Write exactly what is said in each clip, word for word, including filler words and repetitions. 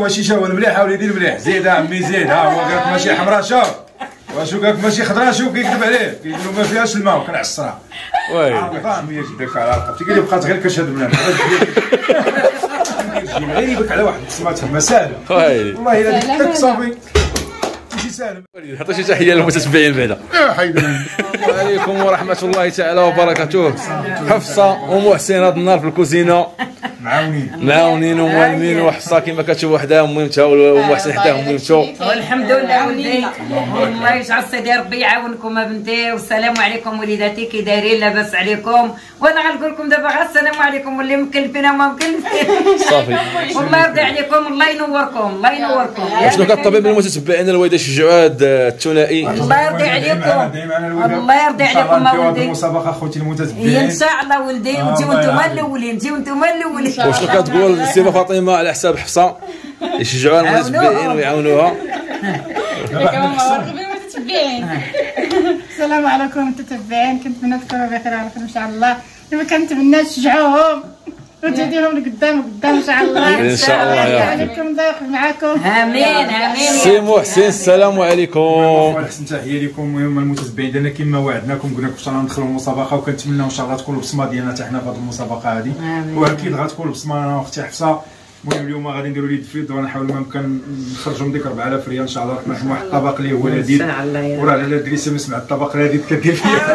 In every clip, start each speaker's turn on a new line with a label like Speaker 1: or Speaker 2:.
Speaker 1: ماشي شاول مليح حاول يدير مليح زيد عمي زيد ها هو قالك ماشي حمراء شوف واشو قالك ماشي خضراء شوف كيكذب عليه كيقول له ما فيهاش الماء وكنعصرها
Speaker 2: وي
Speaker 1: فاهم هي جدك على رقبتي قال لي بقات غير كرشه بنان غير يبك على واحد السمات ما ساهله والله الا ديك صافي ماشي ساهل.
Speaker 2: حط شي تحيه للمتتبعين بعدا.
Speaker 1: حيدنا
Speaker 2: وعليكم ورحمه الله تعالى وبركاته. حفصه ومحسن هذا النهار في الكوزينه
Speaker 1: معاونين
Speaker 2: معاونين ومعلمين وحفصه كما كتشوفوا وحدها مهمتها ومحسن حتى مهمته.
Speaker 3: والحمد لله ولدي الله يجعل سيدي ربي يعاونكم ابنتي. والسلام عليكم وليداتي كي دايرين لاباس عليكم. وانا غنقول لكم دابا غير السلام عليكم واللي مكلفين وما مكلفين
Speaker 2: صافي
Speaker 3: والله يرضي عليكم الله ينوركم الله ينوركم.
Speaker 2: شنو كطبيب المتتبعين الوالده يشجعوا هذا الثنائي؟
Speaker 3: الله يرضي عليكم الله يرضي عليكم اولدي.
Speaker 1: المسابقه خوتي المتتبعين
Speaker 3: ان شاء الله ولدي وانتم انتم الاولين انتم انتم الاولين.
Speaker 2: وشنو كتقول السيده فاطمه على حساب حفصه يشجعوها المتتبعين ويعاونوها؟
Speaker 4: السلام عليكم متتبعين. كنتمنى تكونوا بخير على خير ان شاء الله. دابا كنتمنى تشجعوهم وتديرهم لقدام وقدام ان شاء الله.
Speaker 2: ان شاء الله يا ربي.
Speaker 4: عليكم ضيق معاكم.
Speaker 3: امين امين.
Speaker 2: سي محسن السلام عليكم.
Speaker 1: احسن تحيه لكم. المهم المتتبعين ديالنا كما وعدناكم قلنا لكم ان شاء الله ندخلوا المسابقه وكنتمناو ان شاء الله تكون البصمه ديالنا حتى حنا في هذه المسابقه هذه واكيد غتكون البصمه انا واختي حفصه. المهم اليوم غادي نديروا اليد في اليد وغنحاول ما امكن نخرجوا من ديك أربعة آلاف ريال ان شاء الله. رحنا واحد الطبق اللي هو لذيذ وراه على دريسه مسمع الطبق لذيذ كدير فيه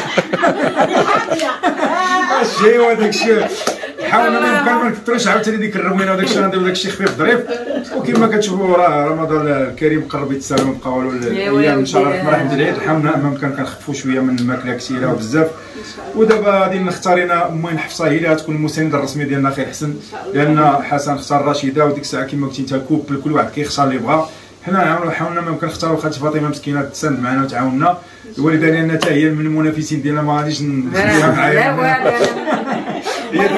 Speaker 1: الشيء وداك الشيء. حاولنا ما يمكن ما نكثروش عاوتاني ديك الروينه وداك الشيء غنديرو داك الشيء خفيف ظريف. وكما كتشوفوا راه رمضان الكريم قرب يتسالى ونبقاو الايام ان شاء الله رحنا رحمه العيد. حاولنا ما يمكن كنخفوا شويه من الماكله كثيره وبزاف. ودابا غادي نختارينا المهم حفصه هي اللي غتكون المسانده الرسمي ديالنا خير حسن لان حسن اختار رشيده وديك الساعه كما قلتي انت الكوبل كل واحد كيختار اللي بغا. حنا حاولنا ما يمكن نختاروا خالتي فاطمه مسكينه تساند معنا وتعاوننا. الوالده ديالنا حتى هي من المنافسين ديالنا ما غاديش نخليها معايا هي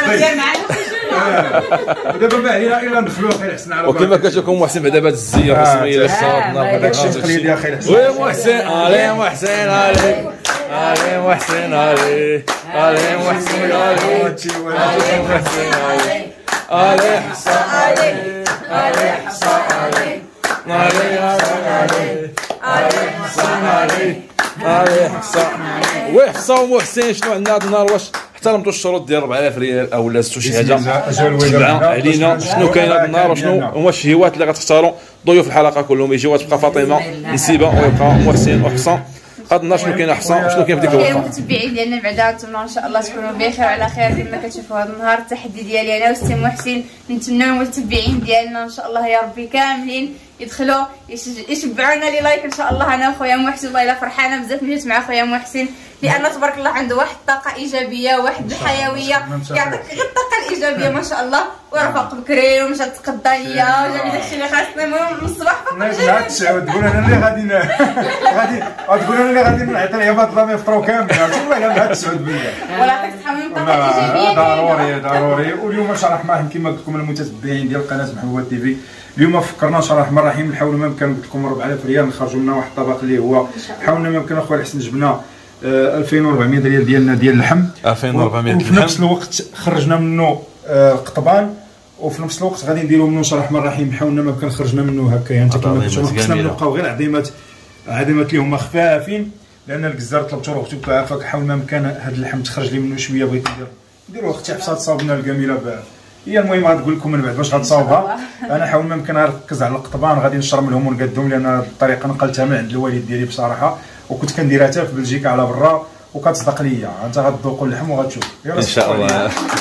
Speaker 1: دابا ما علينا الا ندخلوا خير حسن على
Speaker 2: وكما كتشوفوا محسن بعدا بهذه الزيه الرسميه اللي صادنا
Speaker 1: داك الشيء تقليدي يا خير حسن.
Speaker 2: وي محسن علي محسن علي علي محسن علي علي محسن علي علي محسن علي علي حسن علي علي حسن علي علي علي علي حسن علي علي حسن وحسن ومحسن. شنو عندنا هذا النهار؟ واش احترمتوا الشروط ديال أربعة آلاف ريال او لازمتوا شي حاجه تبع علينا؟ شنو كاين هذا النهار وشنو هما الشهوات اللي غتختاروا ضيوف الحلقه كلهم يجيو؟ تبقى فاطمه نسيبه ويبقى محسن وحسن. هذا النهار شنو كاين احسن وشنو كاين في ديك الوقفه؟
Speaker 5: المتتبعين ديالنا بعدا نتمنى ان شاء الله تكونوا بخير وعلى خير. كما كتشوفوا هذا النهار التحدي ديالي انا والسي محسن. نتمنى المتتبعين ديالنا ان شاء الله يا ربي كاملين يدخلوا يشبعونا لي لايك ان شاء الله. انا وخويا محسن والله الا فرحانه بزاف ملي جيت مع خويا محسن لان تبارك الله عنده واحد الطاقه ايجابيه واحد الحيويه يعطيك غير الطاقه الايجابيه ما شاء الله. ورفق بكري ومشى تقضى ليا وجاب داكشي اللي خاصنا. المهم من الصباح فوق
Speaker 1: لا تسعود تقول انا اللي غادي غادي تقول انا اللي غادي نعطي العباد الله ما يفطروا كامل والله الا ما تسعود بالله.
Speaker 5: ولا يعطيك الصحه من الطاقه الايجابيه
Speaker 1: ضروري ضروري. واليوم ان شاء الله الرحمن الرحيم كما قلت لكم المتتبعين ديال قناه محمود تي في اليوم فكرنا ان شاء الله الرحمن الرحيم نحاولوا ما يمكن قلت لكم أربعة آلاف ريال نخرجوا لنا واحد الطبق اللي هو حاولنا ما يمكن اخويا الحسن جبنا ألفين وأربعمية ريال ديالنا ديال اللحم
Speaker 2: ألفين وأربعمية
Speaker 1: وفي نفس الوقت خرجنا منه قطبان وفي نفس الوقت غادي نديروا منه ان شاء الله الرحمن الرحيم حاولنا ما يمكن خرجنا منه هكا يعني كما كتشوفوا خصنا نبقاو غير عظيمات عظيمات اللي هما خفافين لان الكزار طلبتو اختو فك حاول ما يمكن هذا اللحم تخرج لي منه شويه بغيت ندير نديروا اختي حفصه تصاوبنا الجميله هي المهم غتقول لكم من بعد باش غتصاوبها. انا حاول ما يمكن نركز على القطبان غادي نشرم لهم ونقدهم لان الطريقه نقلتها من عند الوالد ديالي بصراحه وكنت كنديرها حتى في بلجيكا على برا وكتصدق ليا. انت غتذوقوا اللحم وغتشوف
Speaker 2: ان شاء الله.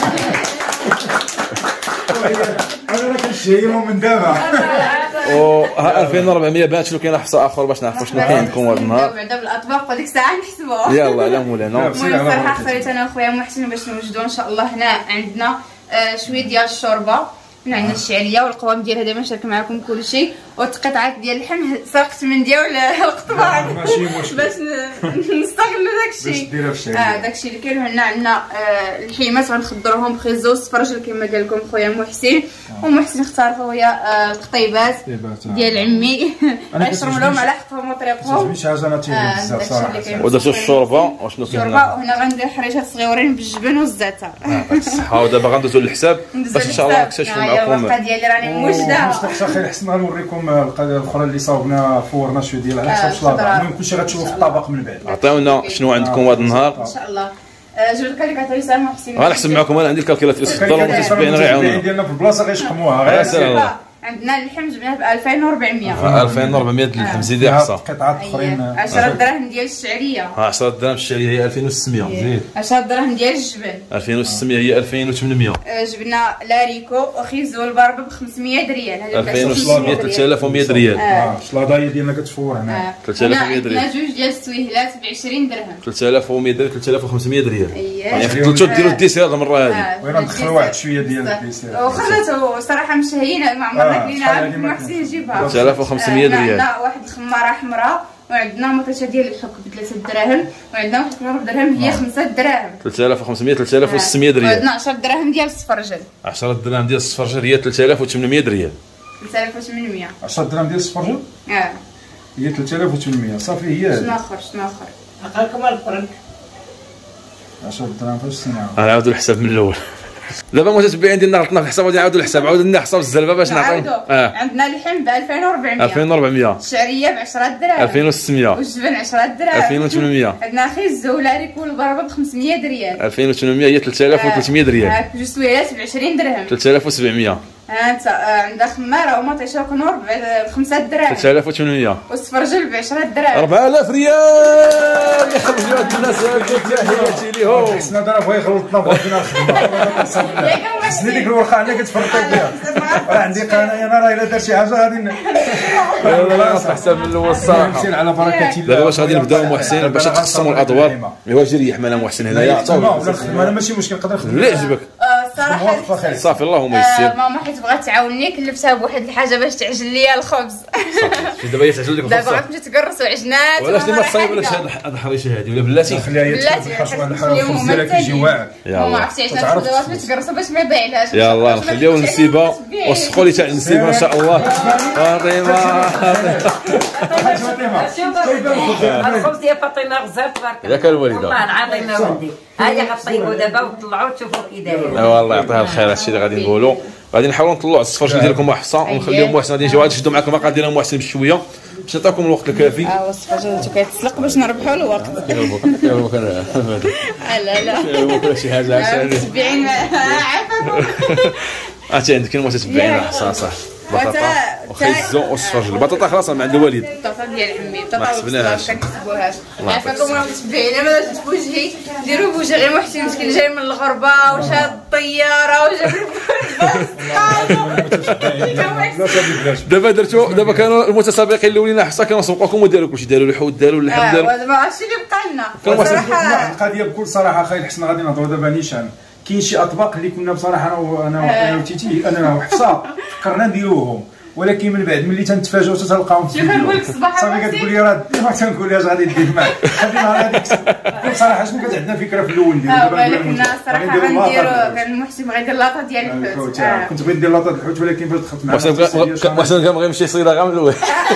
Speaker 1: انا راه كنشهيهم من دابا
Speaker 2: و ألفين وأربعمية بانت شنو كاين حصه اخر باش نعرفوا شنو كاين عندكم هذا النهار
Speaker 5: بعدا بالاطباق وديك الساعه نحسبوها.
Speaker 2: يلا على مولانا.
Speaker 5: المهم صراحه اختاريت انا وخويا محسن باش نوجدوا ان شاء الله. هنا عندنا شويه ديال الشوربه من عندنا الشعريه والقوام ديالها دابا نشارك معكم كل شيء والقطعات ديال اللحم سرقت من ديال القطبان باش نستغلوا داكشي. اه داكشي اللي كاين. هنا عندنا الحيمات غنخضروهم بخيزو فرجل كما قال لكم خويا محسن. ومحسن اختار خويا القطيبات ديال عمي غنشرم لهم على حقهم وطريقهم.
Speaker 1: شي حاجه انا تيجي بزاف صراحه.
Speaker 2: ودرتو الشوربه وشنو كاين؟
Speaker 5: الشوربه وهنا غندير حريشات صغيورين بالجبن والزعتر.
Speaker 2: الصحه. ودابا غندوزو للحساب باش ان شاء الله نكتشفوا
Speaker 5: ايوا القضيه اللي راني موجده.
Speaker 1: واش اخي الحسن غنوريكم القضيه الاخرى اللي صاوبنا فورنا شويه ديال على حساب الشلاضه. المهم كلشي غتشوفوا في الطبق من بعد.
Speaker 2: عطيونا شنو عندكم هذا النهار
Speaker 5: ان شاء الله. جوج الكاليكاتور سلام محسن.
Speaker 2: غنحسب معكم انا عندي الكالكيلاتريس في الدار وتسبعين راه يعاونونا
Speaker 1: ديالنا في البلاصه غيشقموها غير.
Speaker 5: عندنا اللحم جبناه ب ألفين وأربعمية.
Speaker 2: ألفين وأربعمية اللحم زيدي حصه.
Speaker 1: قطعات اخرين
Speaker 5: عشرة دراهم ديال الشعريه.
Speaker 2: عشرة دراهم الشعريه هي ألفين وستمية. زيد
Speaker 5: عشرة دراهم ديال الجبن.
Speaker 2: ألفين وستمية هي ألفين وثمنمية.
Speaker 5: جبنا لاريكو وخيز والبربه ب خمسمية ريال. هذا
Speaker 2: ألفين وستمية ثلاثة آلاف ومية ريال.
Speaker 1: اه الشلاضه ديالنا كتفور هنا
Speaker 2: ثلاثة آلاف ومية ريال.
Speaker 5: عندنا جوج ديال السويهلات ب عشرين درهم.
Speaker 2: ثلاثة آلاف ومية ريال ثلاثة آلاف وخمسمية ريال. يعني
Speaker 5: اييه
Speaker 2: فضلتوا ديروا الديسير هذه المره هذه.
Speaker 1: بغينا ندخلوا واحد شويه ديال الديسير
Speaker 5: وخلاتو صراحه مشهيين ما عمرنا كلينا محسن يجيبها.
Speaker 2: ثلاثة آلاف وخمسمية ريال.
Speaker 5: عندنا واحد الخماره حمراء وعندنا مطيشه ديال الحك ب ثلاثة دراهم وعندنا واحد ثلاثة درهم هي خمسة دراهم.
Speaker 2: ثلاثة آلاف وخمسمية ثلاثة آلاف وستمية ريال.
Speaker 5: وعندنا عشرة دراهم ديال السفرجل.
Speaker 2: عشرة دراهم ديال السفرجل هي ثلاثة آلاف وثمنمية ريال.
Speaker 5: ثلاثة آلاف وثمنمية.
Speaker 1: عشرة دراهم ديال السفرجل
Speaker 5: اه
Speaker 1: هي ثلاثة آلاف وثمنمية صافي هي.
Speaker 5: شنو اخر شنو اخر
Speaker 3: عقلكم الفرن
Speaker 1: عشرة دراهم فاش سنه.
Speaker 2: غنعاودوا الحساب من الاول. دابا متتبعين ديالنا غلطنا في الحساب غادي نعاودوا الحساب عاودوا لنا حساب الزلبه باش نعطيو.
Speaker 5: اه عندنا اللحم ب ألفين وأربعمية.
Speaker 2: ألفين وأربعمية.
Speaker 5: الشعريه ب عشرة دراهم.
Speaker 2: ألفين وستمية.
Speaker 5: والجبن عشرة دراهم.
Speaker 2: ألفين وثمنمية.
Speaker 5: عندنا خيز ولاريك والبربه ب خمسمية ريال.
Speaker 2: ألفين وثمنمية هي ثلاثة آلاف وثلاثمية ريال.
Speaker 5: هاك جوج سويلات ب عشرين درهم.
Speaker 2: ثلاثة آلاف وسبعمية.
Speaker 5: ها انت عندها خماره ومطيشه وكنور ب خمسة دراهم.
Speaker 2: ثلاثة آلاف وثمنمية.
Speaker 5: والسفرجل ب عشرة دراهم.
Speaker 2: أربعة آلاف ريال. يخرجوا هاد الناس تحياتي ليهم.
Speaker 1: حسنا دابا بغا يغلطنا بغا فينا الخدمه. حسني ديك الورقه عندك كتفرطي بها. راه عندي قناه انا راه الا دار شي حاجه غادي
Speaker 2: يلاه نطلع حساب من الاول الصراحه.
Speaker 1: نمشي على بركه الله.
Speaker 2: دابا واش غادي نبداو محسن باش تقسموا الادوار. ايوا جي ريح مالا محسن هنايا
Speaker 1: عطاو انا ماشي مشكل نقدر نخدم
Speaker 2: اللي يعجبك.
Speaker 5: الصراحه
Speaker 2: صافي اللهم يسر.
Speaker 5: ماما حيت بغات تعاوني كلفتها بواحد الحاجه باش تعجل لي الخبز.
Speaker 2: صافي دابا هي تعجل لك
Speaker 5: دابا
Speaker 2: الخبز.
Speaker 5: غتمشي تقرص وعجنات.
Speaker 2: وعلاش ديما تصايب ولا هاد الحريشه هادي ولا بلاتي؟
Speaker 1: خليها هي تحشوا على الخبز ديالك يجي واعر.
Speaker 5: ماما عرفتي عجنات دابا باش تقرصوا باش ما يضيعلهاش.
Speaker 2: يلاه نخليو النسيبه والسخو اللي تاع النسيبه ان شاء الله. فاطمه
Speaker 3: الخبز ديال فاطمه غزال تبارك الله.
Speaker 2: ياك الوالده
Speaker 3: والله العظيم يا ولدي هاي غطيبوا دابا وطلعوا تشوفوا كي داير.
Speaker 2: والله يعطيها الخير هادشي اللي غادي نقولوا. غادي نحاولوا نطلعوا السفرجل ديالكم محصه ونخليهم محسن غادي نجيو غادي نشدوا معكم باقا ديالنا محسن بشويه باش نعطيكم الوقت الكافي.
Speaker 5: اه السفرجل كيتسلق باش نربحوا الوقت.
Speaker 2: كيعلبوا كان
Speaker 5: لا لا
Speaker 2: كيعلبوا شي حاجه
Speaker 5: متبعين عافاكم.
Speaker 2: عرفتي عندك كلمه تتبعين حصه صح. بطاطا وخيزو والسفرجل. البطاطا خلاص من عند الوالد.
Speaker 5: البطاطا ديال عمي
Speaker 2: ما
Speaker 5: البطاطا
Speaker 2: حسبناهاش.
Speaker 5: ما كنحسبوهاش. عافاكم ولا متبعين ما تبوجهي ديروا بوجه غير محسن مسكين جاي من الغربه وشاد الطياره وجاب
Speaker 2: دابا درتو دابا كانوا المتسابقين الاولين حصه كانوا سبقوكم وداروا كلشي داروا الحوت داروا اللحم داروا.
Speaker 5: دابا هادشي اللي بقى لنا
Speaker 2: كان
Speaker 5: صراحه.
Speaker 1: القضيه بكل صراحه خاي الحسن غادي نهضروا دابا نيشان. كاين شي اطباق اللي كنا بصراحه انا وانا وتيتي انا وحفصه فكرنا نديروهم ولكن من بعد ملي تنتفاجئوا تتلقاهم في الفيديو صافي كتقول لي راه ديما تنقول لها اش غادي دير معاك خلينا هذيك بصراحه شنو كانت عندنا فكره في الاول ديال
Speaker 5: دابا كنا الصراحه غنديروا كان المحسن بغا يدير لاطه ديال الحوت.
Speaker 1: كنت بغيت ندير لاطه الحوت ولكن فاش دخلت معنا
Speaker 2: محسن كان بغى يمشي يصيدها غير من الاول.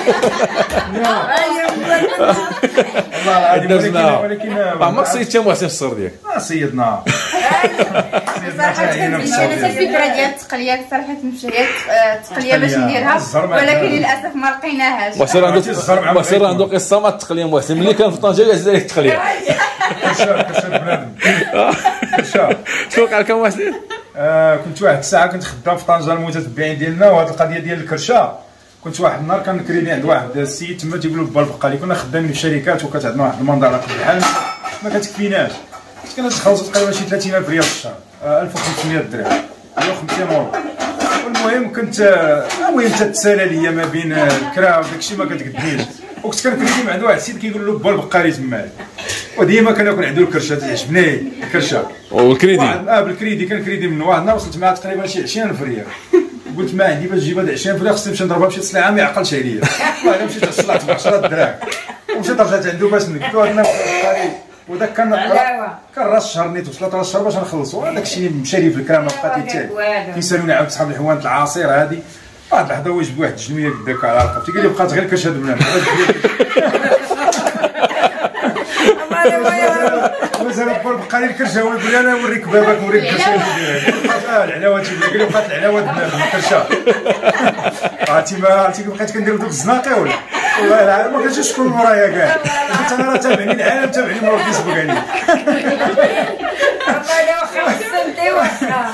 Speaker 1: والله العظيم ولكن
Speaker 2: ما عمرك صيدت حتى محسن في الصغر ديالك؟
Speaker 1: صيدنا
Speaker 5: صراحه انا الفكره ديال التقليه صراحه مشيت التقليه باش نديرها ولكن للاسف ما لقيناهاش.
Speaker 2: محسن عنده محسن عنده قصه مع التقليه. محسن ملي كان في طنجه يعز عليه التقليه.
Speaker 1: كرشاب كرشاب بنادم كرشاب.
Speaker 2: شنو وقع لك محسن؟
Speaker 1: كنت واحد الساعه كنت خدام في طنجه المتتبعين ديالنا وهاد القضيه ديال الكرشه. كنت واحد النهار كنكريني عند واحد السيد تما تيقولوا با البقالي كنا خدامين في شركات وكانت عندنا واحد المنظره في الحال ما كتكفيناش. كنا تخلصوا تقريبا شي ثلاثين ألف ريال في الشهر ألف وخمسمية درهم مية وخمسين اورو. المهم كنت المهم تتسالى ليا ما بين الكرا وداكشي ما كتقدنيش وكنت كنكريني مع عند واحد السيد كيقول له با البقالي تماك وديما كناكل عنده الكرشه تعجبني الكرشه
Speaker 2: والكريدي.
Speaker 1: اه بالكريدي كنكريدي منه. واحد النهار وصلت معاه تقريبا شي عشرين ألف ريال قلت ما عندي باش نجيب هاد عشرين ريال خصني نمشي نضربها بشي سلعه ما يعقلش عليا. والله الا مشيت طلعت ب عشرة دراهم ومشيت رجعت عنده باش نكتو هاد البقالي وداك كان كان راس شهر نيت وصلت راس شهر باش نخلصوا. هذاك الشيء مشاري في الكرام ما بقى تيتاك. كيسالوني عاود صحاب الحوانت العصير هادي واحد اللحظه واش بواحد الجنويه قداك على رقبتي قال لي بقات غير كرشه بنادم. مازال بقى لي الكرشه هو يقول لي انا نوريك باباك نوريك الكرشه اه العلاوه تيقول لي بقات العلاوه الكرشه عرفتي ما عرفتي بقيت كندير دوك الزناقي ولا والله العظيم ما كنتش شكون ورايا كاع حيت انا راه تابعني العالم تابعني من الفيسبوك عليا
Speaker 3: والله لا واخا حسنتي واخا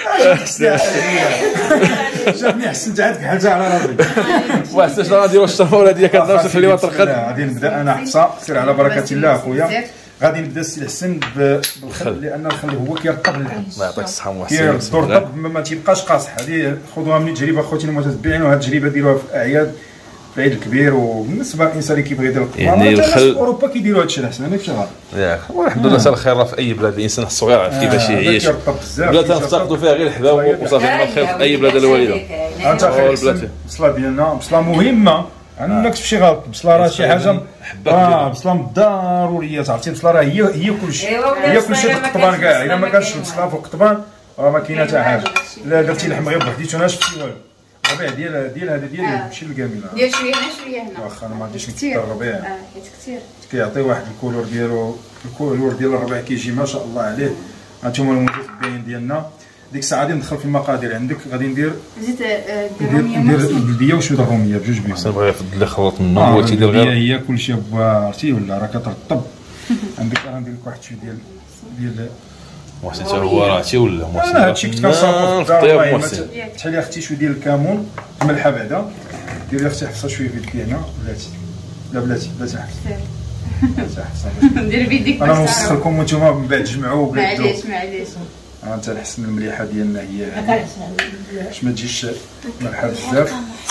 Speaker 1: شافني حسنت عندك حاجه على راسي
Speaker 2: واحد شنو غادي نديروا الشرفه ولا ديالك كنضرب تخليوها ترقد
Speaker 1: غادي نبدا انا حفصه سير على بركه الله اخويا غادي نبدا السي حسن بالخل لان الخل هو كيرطب اللحم
Speaker 2: الله يعطيك الصحه محسن
Speaker 1: كيرطب ما تيبقاش قاصح هذه خذوها من تجربه اخوتي المتتبعين وهذه التجربه ديروها في الاعياد في العيد الكبير وبالنسبه للانسان اللي كيبغي يدير القطبه
Speaker 2: يعني الخل
Speaker 1: في اوروبا كيديروا هذا الشيء الحسن انا كيفاش غلط
Speaker 2: ياك والحمد لله الخير راه في اي بلاد الانسان الصغير عارف كيفاش يعيش بلاد تنفتقدوا فيها غير الحباب وصافي الله الخير في اي بلاد الوالده
Speaker 1: انت البلاد البصله ديالنا بصله مهمه انا ما كتبش شي غلط البصله راه شي حاجه اه بصله من الضروريات عرفتي البصله راه هي هي كلشي هي كلشي في القطبان كاع الا ما كانش البصله في القطبان راه ما كاينه حتى حاجه الا درتي لحم غير بوحديتو ما شفتي والو الربيع ديال ديال هذا ديال ماشي الكامله
Speaker 5: ديال شويه هنا شويه هنا
Speaker 1: واخا انا ما غاديش نكثر الربيع
Speaker 5: اه حيت كثير
Speaker 1: كيعطي واحد الكولور ديالو الكولور ديال الربيع كيجي ما شاء الله عليه هانتوما المتتبعين ديالنا ديك الساعه غادي ندخل في المقادير عندك غادي ندير
Speaker 5: زيت
Speaker 1: ندير ندير البلديه وشويه الروميه بجوج بيهم
Speaker 2: حسن بغا يفضل لي خلط منه هو تيدير غير
Speaker 1: هي كلشي عرفتي ولا راه كترطب عندك انا ندير لك واحد شويه ديال ديال
Speaker 2: محسن حتى هو راه عرفتي ولا محسن
Speaker 1: انا هادشي كنت كنصاوبو في
Speaker 2: الطياب
Speaker 1: الدار
Speaker 2: محسن
Speaker 1: تحلي اختي شويه ديال الكمون ملحه بعدا ديري اختي حفصه شويه في يدك هنا بلاتي لا بلاتي بلاتي حفصه بلاتي حفصه
Speaker 5: ندير بيديك
Speaker 1: انا نوسخ لكم وانتم من بعد تجمعوا وبعدوا
Speaker 5: معليش معليش
Speaker 1: ها انت الحسن المليحه ديالنا هي باش ما تجيش ملحه بزاف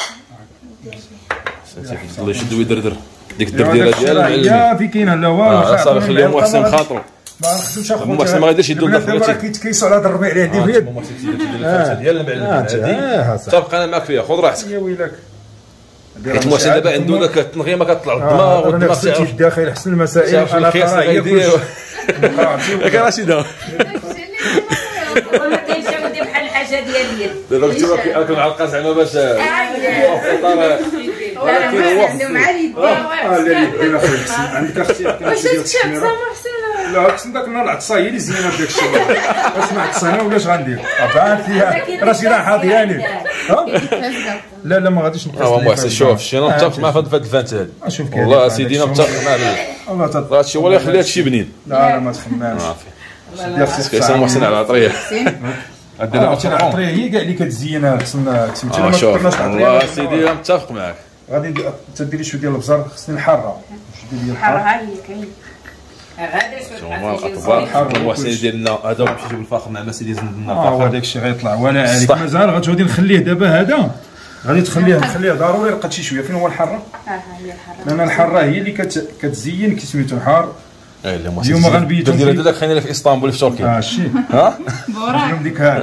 Speaker 2: الله يشد ويدردر ديك الدرديره ديال المعلم
Speaker 1: يا في كاينه لا والو
Speaker 2: صافي خليهم محسن خاطرو
Speaker 1: ما نخدمش اخويا
Speaker 2: محسن ما غاديش يدور داك
Speaker 1: دابا راه كيتكيسوا على هذا الربيع اللي عندي في اليد
Speaker 2: ديال المعلم هادي تبقى انا معاك فيها خذ راحتك
Speaker 1: يا ويلك
Speaker 2: حيت محسن دابا عنده داك التنغيه ما كطلع الدماغ والدماغ
Speaker 1: تاعو الداخل حسن المسائل
Speaker 2: انا قرا هي كلشي ياك راه شي داو
Speaker 3: وما كاينش عندي بحال الحاجه ديال اليد
Speaker 2: دابا كنت كناكل مع القاس زعما باش الفطار
Speaker 5: ولكن هو عنده مع اليد
Speaker 1: اه لا اليد اخويا حسن عندك اختي
Speaker 5: واش تشعب
Speaker 1: لا حسن داك النهار العطسه هي اللي زينه بداك الشيء واش ما عطسانه ولا اش غندير عطات فيها راه شي راحه ديالي لا لا ما غاديش نقص
Speaker 2: اه محسن شوف شي انا متفق مع هاد الفانت هادي
Speaker 1: شوف كيف
Speaker 2: والله سيدي انا متفق مع
Speaker 1: والله
Speaker 2: هذا الشيء هو اللي يخلي هذا الشيء بنين
Speaker 1: لا لا ما تخممش
Speaker 2: صافي يا اختي كيسان محسن على العطريه
Speaker 1: عندنا العطريه هي كاع اللي كتزينها خصنا تسميتها
Speaker 2: اه
Speaker 1: ما
Speaker 2: شوف
Speaker 1: تقدرناش
Speaker 2: والله سيدي انا متفق معاك
Speaker 1: غادي تديري شويه ديال البزر خصني الحاره شويه ديال
Speaker 5: حرة
Speaker 1: الحاره
Speaker 5: هي كاين
Speaker 3: غادي
Speaker 2: هما الاطباق المحسن ديالنا هذا باش يجيب الفخر مع مسيدي زندنا
Speaker 1: اه هو داك الشيء غيطلع ولا عليك مازال غتغادي نخليه دابا هذا غادي تخليه نخليه ضروري لقات شي شويه فين هو الحاره
Speaker 5: ها ها هي الحرة
Speaker 1: لان الحاره هي اللي كت... كتزين كي سميتو حار
Speaker 2: اي اللي محسن
Speaker 1: اليوم غنبيتو
Speaker 2: دير هذاك خلينا في اسطنبول في تركيا
Speaker 1: اه شي
Speaker 2: ها
Speaker 1: اليوم ديك ها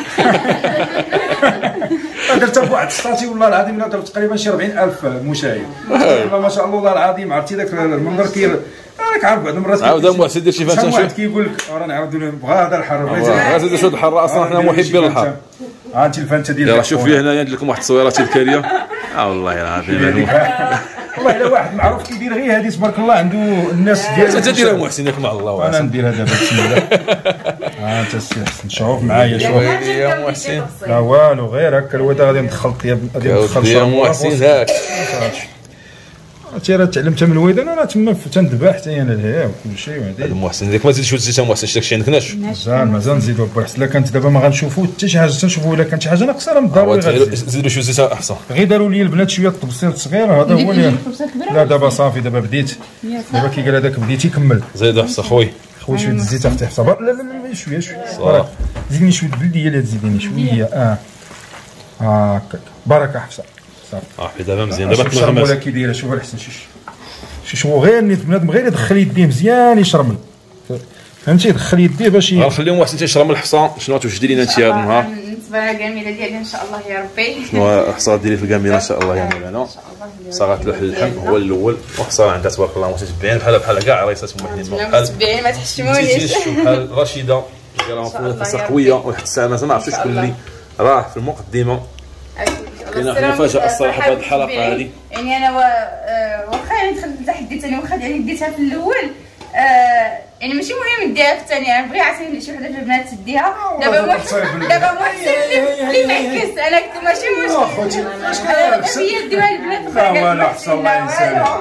Speaker 1: درتها بواحد السطاتي والله العظيم درت تقريبا شي أربعين ألف مشاهد والله ما شاء الله والله العظيم عرفتي داك المنظر كي راك عارف بعض المرات
Speaker 2: عاود محسن دير شي فانت
Speaker 1: واحد كيقول لك راه نعاودوا نبغى هذا الحر
Speaker 2: غازي شويه الحر اصلا حنا محبين الحر
Speaker 1: ها انت الفانته ديال
Speaker 2: يلاه شوف لي هنايا ندير لكم واحد التصويره تذكاريه اه والله العظيم
Speaker 1: والله الا واحد معروف كيدير غير هذه تبارك الله عنده الناس ديالو
Speaker 2: انت ديرها محسن ياك مع الله
Speaker 1: انا نديرها دابا بسم الله ها انت السي حسن شوف معايا شوف
Speaker 2: يا محسن
Speaker 1: لا والو غير هكا الواد غادي ندخل طياب غادي ندخل
Speaker 2: يا محسن هاك
Speaker 1: انت راه تعلمتها من الوالد انا راه تما تندبح حتى انا لها وكل شيء وهذه
Speaker 2: محسن ديك ما تزيدش وتزيد محسن شتك شي عندك ناش
Speaker 1: مازال مازال نزيدو بحث الا كانت دابا ما غنشوفوا حتى شي حاجه تنشوفوا الا كانت شي حاجه ناقصه راه من الضروري غادي
Speaker 2: زيدوا شي زيت احسن
Speaker 1: غير داروا لي البنات شويه التبصير صغير هذا هو اللي لا دابا صافي دابا بديت دابا كي قال هذاك بديتي كمل
Speaker 2: زيد احسن خويا
Speaker 1: خويا شويه الزيت اختي حساب لا لا لا شويه شويه زيدني شويه البلديه لا تزيديني شويه اه هكاك بركه حفصه صافي
Speaker 2: صافي دابا مزيان دابا
Speaker 1: تنغمس ولا كي دايره شوف الحسن شي شي شو غير نيت بنادم غير يدخل يديه مزيان يشرمل فهمتي يدخل يديه باش
Speaker 2: غنخليهم محسن تيشرب من الحصان شنو توجدي لينا انت هذا النهار
Speaker 5: بالنسبه للكاميله ديالي ان شاء الله يا ربي
Speaker 2: شنو حصان ديري في الكاميله ان شاء الله يا مولانا صاغت له اللحم هو الاول وحصان عندها تبارك الله متتبعين بحال بحال كاع عريسات محنين
Speaker 5: بحال متتبعين ما تحشمونيش
Speaker 2: بحال رشيده ديالها نفسها قويه وواحد الساعه ما عرفتش شكون اللي راه في المقدمه كاينه واحد المفاجاه الصراحه في هذه الحلقه هذه
Speaker 5: يعني انا واخا يعني دخلت تحديت انا واخا يعني ديتها في الاول آه يعني ماشي مهم نديها في الثانيه، نبغي عاوتاني شي وحده في البنات تديها. دابا محسن دابا محسن اللي معكس، انا قلت ماشي مشكل
Speaker 1: اخوتي اش
Speaker 5: انا
Speaker 1: كدير؟
Speaker 5: هي ديوها البنات.
Speaker 1: لا والله حسن الله يسلمك.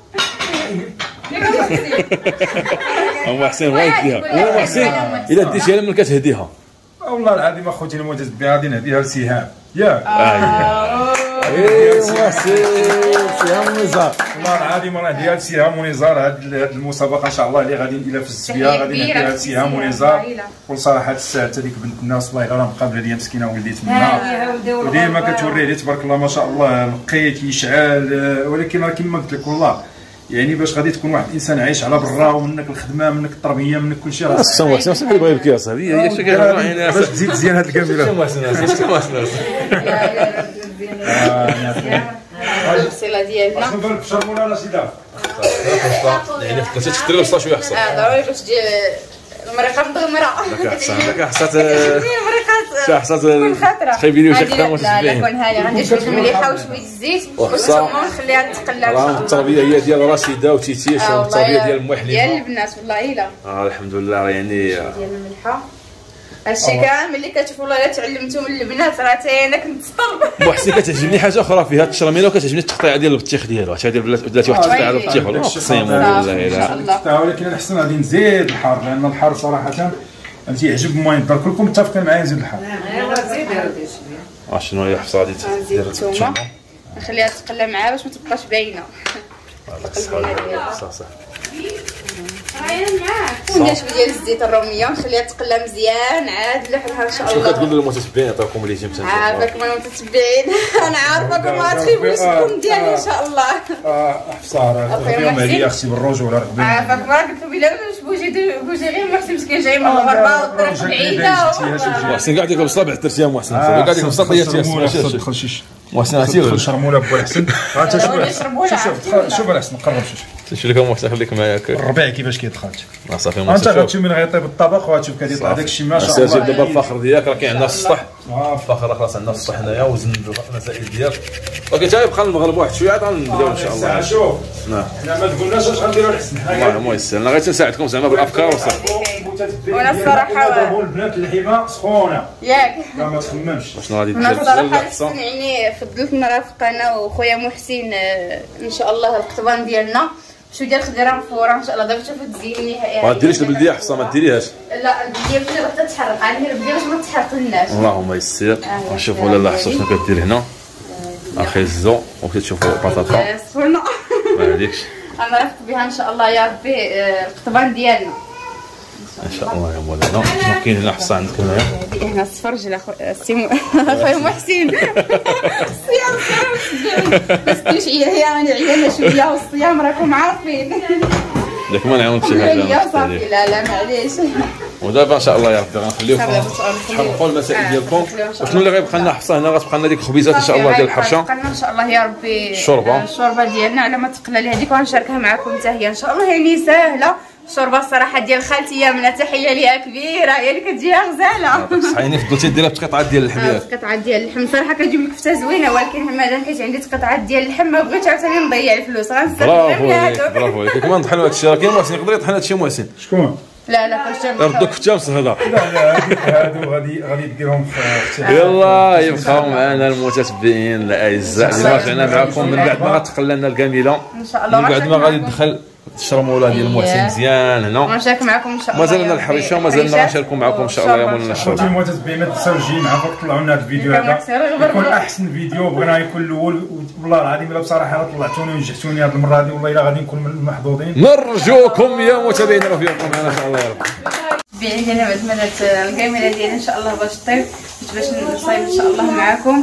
Speaker 2: ام حسين بغا يديها. ام حسين الا ديتيها لها من كتهديها.
Speaker 1: والله العظيم اخوتي المعتز بها غادي نهديها لسهام ياك.
Speaker 2: ايه حسين سهام ونزار.
Speaker 1: والله العظيم راه نهديها لسهام ونزار. هاد المسابقه ان شاء الله اللي غادي الى فزت بها غادي نهديها لسهام ونزار. بكل صراحه تستاهل حتى ديك بنت الناس الله يغفر لها مقابله ديال مسكينه ولديت منها وديما كتوري لي تبارك الله ما شاء الله نقي كيشعل. ولكن راه كما قلت لك والله يعني باش غادي تكون واحد الانسان عايش على برا ومنك الخدمه منك التربيه منك كل شيء راه
Speaker 2: السلام عليكم صاحبي بغا يبكي اصاحبي هي شي كاين
Speaker 1: باش تزيد مزيان هاد الكاميرا.
Speaker 2: السلام عليكم
Speaker 5: البصيله ديالنا
Speaker 1: شنو بالك شرمونا رشيده
Speaker 2: يعني فكرتي تشتري البصله شويه احسن.
Speaker 5: اه ضروري باش تجي المريقه مدغمره.
Speaker 2: داك احسن داك حصات
Speaker 5: المريقات
Speaker 2: شي حصات تخيبي لي واش خدام واش
Speaker 5: لا لا
Speaker 2: تبين.
Speaker 5: كون هاني غندير شويه المليحه وشويه الزيت
Speaker 2: وخصها
Speaker 5: ونخليها تقلى.
Speaker 2: راه التربيه هي ديال رشيده وتيتيش والتربيه ديال ام حليمه
Speaker 5: ديال البنات والله الا.
Speaker 2: اه الحمد لله راه يعني
Speaker 5: ديال الملحه هادشي كامل اللي كتشوفوا والله الا تعلمتو من البنات راه حتى انا كنت صطر.
Speaker 2: محسن كتعجبني حاجه اخرى فيها التشرميله وكتعجبني التقطيع ديال البطيخ ديالو. هادي بلاتي واحد التقطيع ديال البطيخ والله اقسم بالله الا.
Speaker 1: ولكن انا حسن غادي نزيد الحار لان الحار صراحه فهمتي يعجب المهم الدار كلكم متفقين معايا نزيد الحار.
Speaker 3: ايوا زيد ودير شويه.
Speaker 2: شنو هي حفصه غادي
Speaker 5: نزيد الثومه نخليها تقلى معاها باش ما تبقاش باينه.
Speaker 2: صح صح
Speaker 5: وندير شويه ديال الزيت الروميه ونخليها تقلى مزيان عاد لحالها ان شاء
Speaker 2: شنو
Speaker 5: الله.
Speaker 2: كتقول للمتتبعين عطاكم اللي جبت
Speaker 5: عافاكم المتتبعين انا عارفاكم ما تخيبوش الكم ديالي ان شاء الله.
Speaker 1: اه حفصه راه اليوم هذه اختي بالرجوله راه قبل
Speaker 5: عافاكم راه قلت له بلا باش بوجي بوجي غير محسن مسكين جاي من الغربه والطريق بعيده.
Speaker 2: محسن قاعد يقول بصح بعد درتيها محسن قاعد يقول بصح طياتيها
Speaker 1: دخل شي
Speaker 2: محسن عرفتي
Speaker 1: دخل شرموله بو الحسن. انت شوف شوف شوف الحسن قرب شوف
Speaker 2: شوف لكم محسن خليك معايا
Speaker 1: الربيع كيفاش كيدخل.
Speaker 2: صافي
Speaker 1: انت غتشوف من غيطيب الطبق وغتشوف كيطلع داك الشيء ما شاء الله.
Speaker 2: سير دابا الفخر ديالك راه كاين عندنا في السطح. الفخر خلاص عندنا في السطح هنايا وزن المسائل ديالك ولكن حتى يبقى المغرب واحد شويه عاد غنبداو ان شاء الله.
Speaker 1: شوف
Speaker 2: نعم
Speaker 1: حنا ما تقولناش اش غنديروا الحسن.
Speaker 2: الله يسر انا غير تنساعدكم زعما بالافكار وصافي.
Speaker 5: وانا الصراحه
Speaker 1: البنات اللحيمه سخونه
Speaker 5: ياك
Speaker 1: ما تخممش.
Speaker 2: شنو غادي
Speaker 5: انا
Speaker 2: دير
Speaker 5: الصراحه
Speaker 2: الحصه
Speaker 5: يعني فضلت نرافق انا وخويا محسن ان شاء الله القطبان ديالنا شو ديال خضيره مفوره ان شاء الله. دابا تشوفوا تزيني يعني
Speaker 2: ما ديريش البلديه حصه ما ديريهاش.
Speaker 5: لا البلديه باش حتى تحرق عليها البلديه باش ما تحرق للناس.
Speaker 2: اللهم يسر نشوفوا لاله حصه شنو كدير هنا اخي الزو وكتشوفوا بطاطا
Speaker 5: سخونه
Speaker 2: ما عليكش
Speaker 5: انا رافق بها ان شاء الله يا ربي القطبان ديالنا
Speaker 2: ان شاء الله يا مولانا. شنو كاين هنا حصه عندك هنايا؟
Speaker 5: هنا السفرج لاخويا خويا محسن الصيام بس كلش عيانه عيانه شويه والصيام راكم عارفين.
Speaker 2: ياك ما نعاونك شي حاجه
Speaker 5: صافي لا لا معليش.
Speaker 2: ودابا ان شاء الله يا ربي غنخليوكم تحرقوا المسائل ديالكم. وشنو اللي غيبقى لنا حصه هنا غتبقى لنا ديك الخبيزات ان شاء الله ديال الحرشه.
Speaker 5: بقى لنا ان شاء الله يا ربي
Speaker 2: الشوربه
Speaker 5: الشوربه ديالنا على ما تقلى لي هذيك وغنشاركها معكم حتى هي ان شاء الله. يعني ساهله الشوربه الصراحه ديال خالتي يامنه تحيه ليها كبيره هي اللي كتجيها غزاله.
Speaker 2: صح يعني فضلتي ديرها بقطعات ديال اللحم.
Speaker 5: قطعات ديال اللحم صراحه كتجيب لك فتة زوينه ولكن مادام كانت عندي قطعات ديال اللحم ما بغيتش عاوتاني نضيع الفلوس غنستخدم
Speaker 2: برافو عليك
Speaker 5: هذوك.
Speaker 2: برافو عليك كما نطحنوا هذا الشيء راه كاين محسن يقدر يطحن هذا الشيء محسن.
Speaker 1: شكون؟
Speaker 5: لا لا كلشي
Speaker 2: ردوك في تامس هذا.
Speaker 1: لا لا هادو غادي غادي ديرهم في
Speaker 2: يلا يبقاو معنا المتتبعين الاعزاء اللي رجعنا معكم من بعد ما غتقلى لنا الكاميله
Speaker 5: ان شاء الله.
Speaker 2: من بعد ما غادي تدخل الشرموله ديال المحسن مزيان هنا
Speaker 5: غنشارك معكم ان شاء الله.
Speaker 2: مازال لنا الحرشه ومازال غنشاركوا معكم ان شاء الله يا مولانا
Speaker 1: خوتي
Speaker 2: الشرب.
Speaker 1: المتتبعين ما تنساوش تجي معنا فوق طلعوا لنا هذا الفيديو هذا يكون احسن فيديو بغينا يكون الاول. والله العظيم الا بصراحه طلعتوني ونجحتوني هذه المره هذه والله الا غادي نكون من المحظوظين.
Speaker 2: نرجوكم يا متابعين رفيقكم معنا ان شاء الله يا رب.
Speaker 5: بعيد انا بعد ما درت الكاميرا ديالي ان شاء الله باش طيب باش نصايب ان شاء الله معكم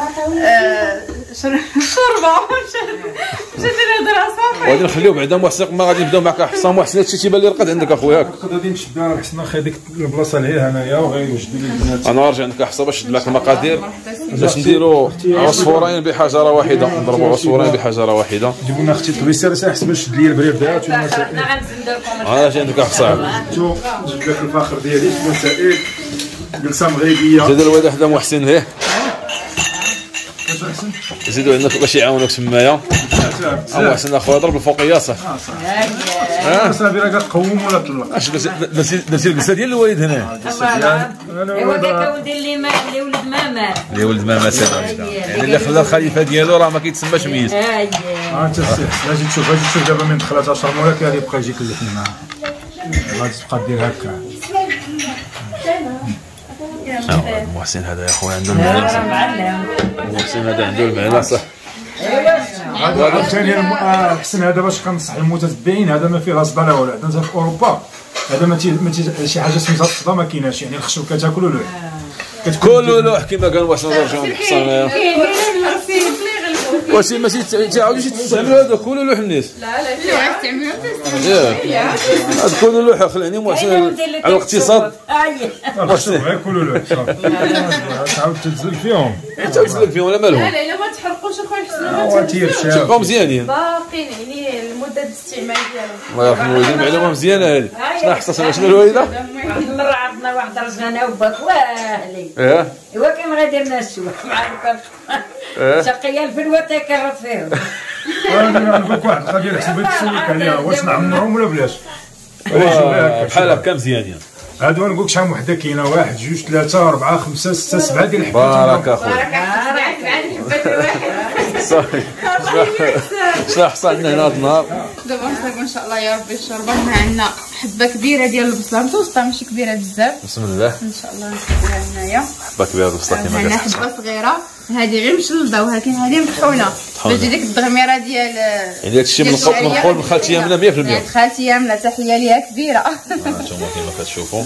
Speaker 5: شوربه مشات نهضر صافي.
Speaker 2: وغادي نخليو بعدا محسن ما غادي نبداو معك حصه محسن هادشي تيبان لي رقد عندك اخويا.
Speaker 1: غادي نشد انا حسنا خي ديك البلاصه اللي هي هنايا وغيوجدوا لي البنات.
Speaker 2: انا نرجع عندك حصه باش نشد لك المقادير باش نديروا عصفورين بحجره واحده. نضربوا عصفورين بحجره واحده.
Speaker 1: جيبوا لنا اختي الطبيسه احسن باش تشد لي البريدات والمسائل.
Speaker 3: حنا غنزيدو لكم
Speaker 2: انا جاي عندك حصه
Speaker 1: شوف جبت لك الفاخر ديالي المسائل جلسه مغربيه.
Speaker 2: زاد الواد حدا محسن ليه
Speaker 1: واش احسن
Speaker 2: زيدوا عندنا باش يعاونوك تمايا. اه محسن اخويا ضرب الفوقيه صح.
Speaker 1: اه صح. اه صافي راه كتقوم ولا طلق.
Speaker 2: اش درتي درتي الجلسه ديال الوالد هنا.
Speaker 3: ايوا داك ولد اللي مات اللي ولد ما مات.
Speaker 2: اللي ولد ما مات يعني اللي خلى الخليفه ديالو راه ما كيتسماش ميت.
Speaker 3: اه
Speaker 1: انت اجي تشوف اجي تشوف دابا من دخلت عشرة مولاك غادي يبقى يجيك اللحم معاه. غادي تبقى دير هكا.
Speaker 2: محسن هذا يا خويا عنده المعلم. محسن هذا عنده المعلم صح.
Speaker 1: هذا ثاني احسن هذا باش كنصح المتتبعين هذا ما فيه صدى لا والو. انت في اوروبا هذا ما شي حاجه سميتها الصدى ما كايناش يعني الخشب كتاكلوا له
Speaker 2: كتكلوا له كيما قال واش نرجعوا للحصانه. واش ما تعاودوش تستعملوا هذا كلوا له حنيت.
Speaker 5: لا لا لا تعملوا
Speaker 2: هذا كلوا له خليني محسن على الاقتصاد.
Speaker 1: واش غير كلوا له تعاود تنزل فيهم.
Speaker 2: انت تنزل فيهم ولا مالهم.
Speaker 5: لا لا لا ما تحرقوش اخويا حسن
Speaker 2: تبقاو مزيانين
Speaker 5: باقيين يعني المده الاستعمال ديالهم.
Speaker 2: الله يرحم الوالدين معلومه مزيانه هذه. شنو حصصنا شنو الوالده؟
Speaker 3: واحد المره عرضنا واحد رجل انا وباك واهلي.
Speaker 2: اه
Speaker 3: ايوا كيما غادي درنا الشوح معاك شقيان في الوتا كرت فيهم.
Speaker 1: انا نعرفك واحد القضيه حسبت تسولك عليها واش نعمرهم ولا بلاش.
Speaker 2: بحال هكا مزيانين
Speaker 1: هادو نقول لك شحال وحده كاينه واحد جوج ثلاثه اربعه خمسه سته سبعه ديال الحبات.
Speaker 2: بارك اخويا صافي. شنو حصل عندنا هنا هاد النهار؟
Speaker 5: دابا نصايبوا ان شاء الله يا ربي الشوربه. هنا عندنا حبه كبيره ديال البصله متوسطه ماشي كبيره بزاف.
Speaker 2: بسم الله
Speaker 5: ان شاء الله نصايبوها هنايا.
Speaker 2: حبه كبيره البصله كيما
Speaker 5: هنا
Speaker 2: كتحس.
Speaker 5: حبه صغيره هذه غير مشلضه ولكن هذه مطحونه باش تجي ديك الدغميره ديال
Speaker 2: يعني هذا الشيء من القول من خالتي يامنه مية في المية.
Speaker 5: خالتي يامنه تحيه ليها كبيره.
Speaker 2: انتم كيما كتشوفوا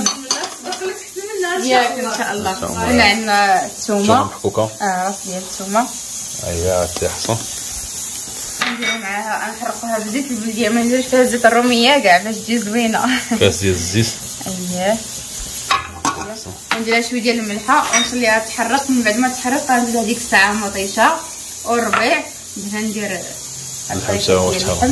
Speaker 5: ياك ان شاء الله. هنا عندنا الثومه
Speaker 2: محكوكه.
Speaker 5: اه راس ديال الثومه.
Speaker 2: ايوا سي حسن.
Speaker 5: نديرو معاها نحرقوها بزيت البلديه ما نديروش فيها الزيت الروميه كاع باش تجي زوينه.
Speaker 2: كاس ديال الزيت.
Speaker 5: اييه نديرها شويه ديال الملحه ونخليها تحرق. من بعد ما تحرق غنزيدها ديك الساعه مطيشه والربيع ندير
Speaker 2: الحبشه وتحرق.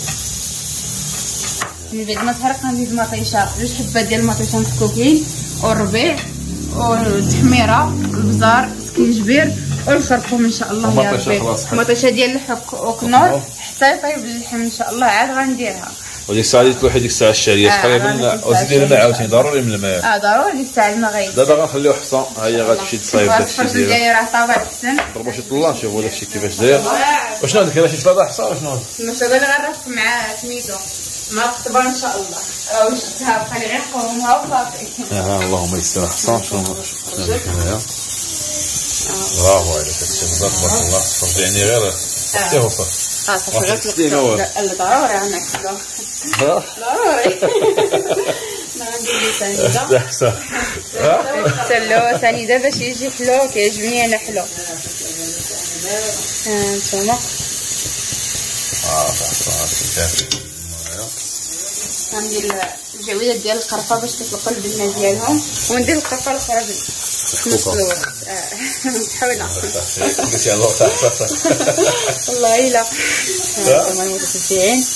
Speaker 5: من بعد ما تحرق غنزيد مطيشه جوج حبات ديال المطيشه محكوكين والربيع والتحميره والبزار سكينجبير والخرقوم ان شاء الله يا ربي. مطيشه ديال الحك وكنور حتى يطيب اللحم ان شاء الله عاد غنديرها.
Speaker 2: وديك الساعه اللي تلوحي ديك الساعه الشعريه تقريبا وزيدي الماء عاوتاني ضروري من الماء.
Speaker 5: اه ضروري ديك الساعه الماء غيزيد.
Speaker 2: دابا غنخليو حصه ها هي غتمشي تصايب داكشي
Speaker 5: الفرشة ديالي راه طابع احسن.
Speaker 2: ضربوا شي طله نشوفوا داكشي كيفاش داير. وشنو هذا كاين شي ثلاثه حصه ولا شنو؟
Speaker 5: المشروع اللي غنرفق مع سميتو مع القطبه ان شاء الله. راه شفتها بقى لي غير قومها وصافي.
Speaker 2: اه اللهم يسر حصه شنو هنايا. برافو عليك هادشي بالضبط تبارك الله. صافي يعني غير صافي وصافي.
Speaker 5: اه صافي غير تلقى. لا ضروري غناكلو. ضروري. غندير ليه سنيده.
Speaker 2: احسن.
Speaker 5: سلو سنيده باش يجي حلو كيعجبني انا حلو. ها نتوما.
Speaker 2: اه صافي
Speaker 5: غندير الجويدات ديال القرفه باش تطلق البنه ديالهم وندير القرفه الاخرى في نفس الوقت. متحوله.
Speaker 2: قلتي على الوقت احسن.
Speaker 5: والله الا هما المتتبعين.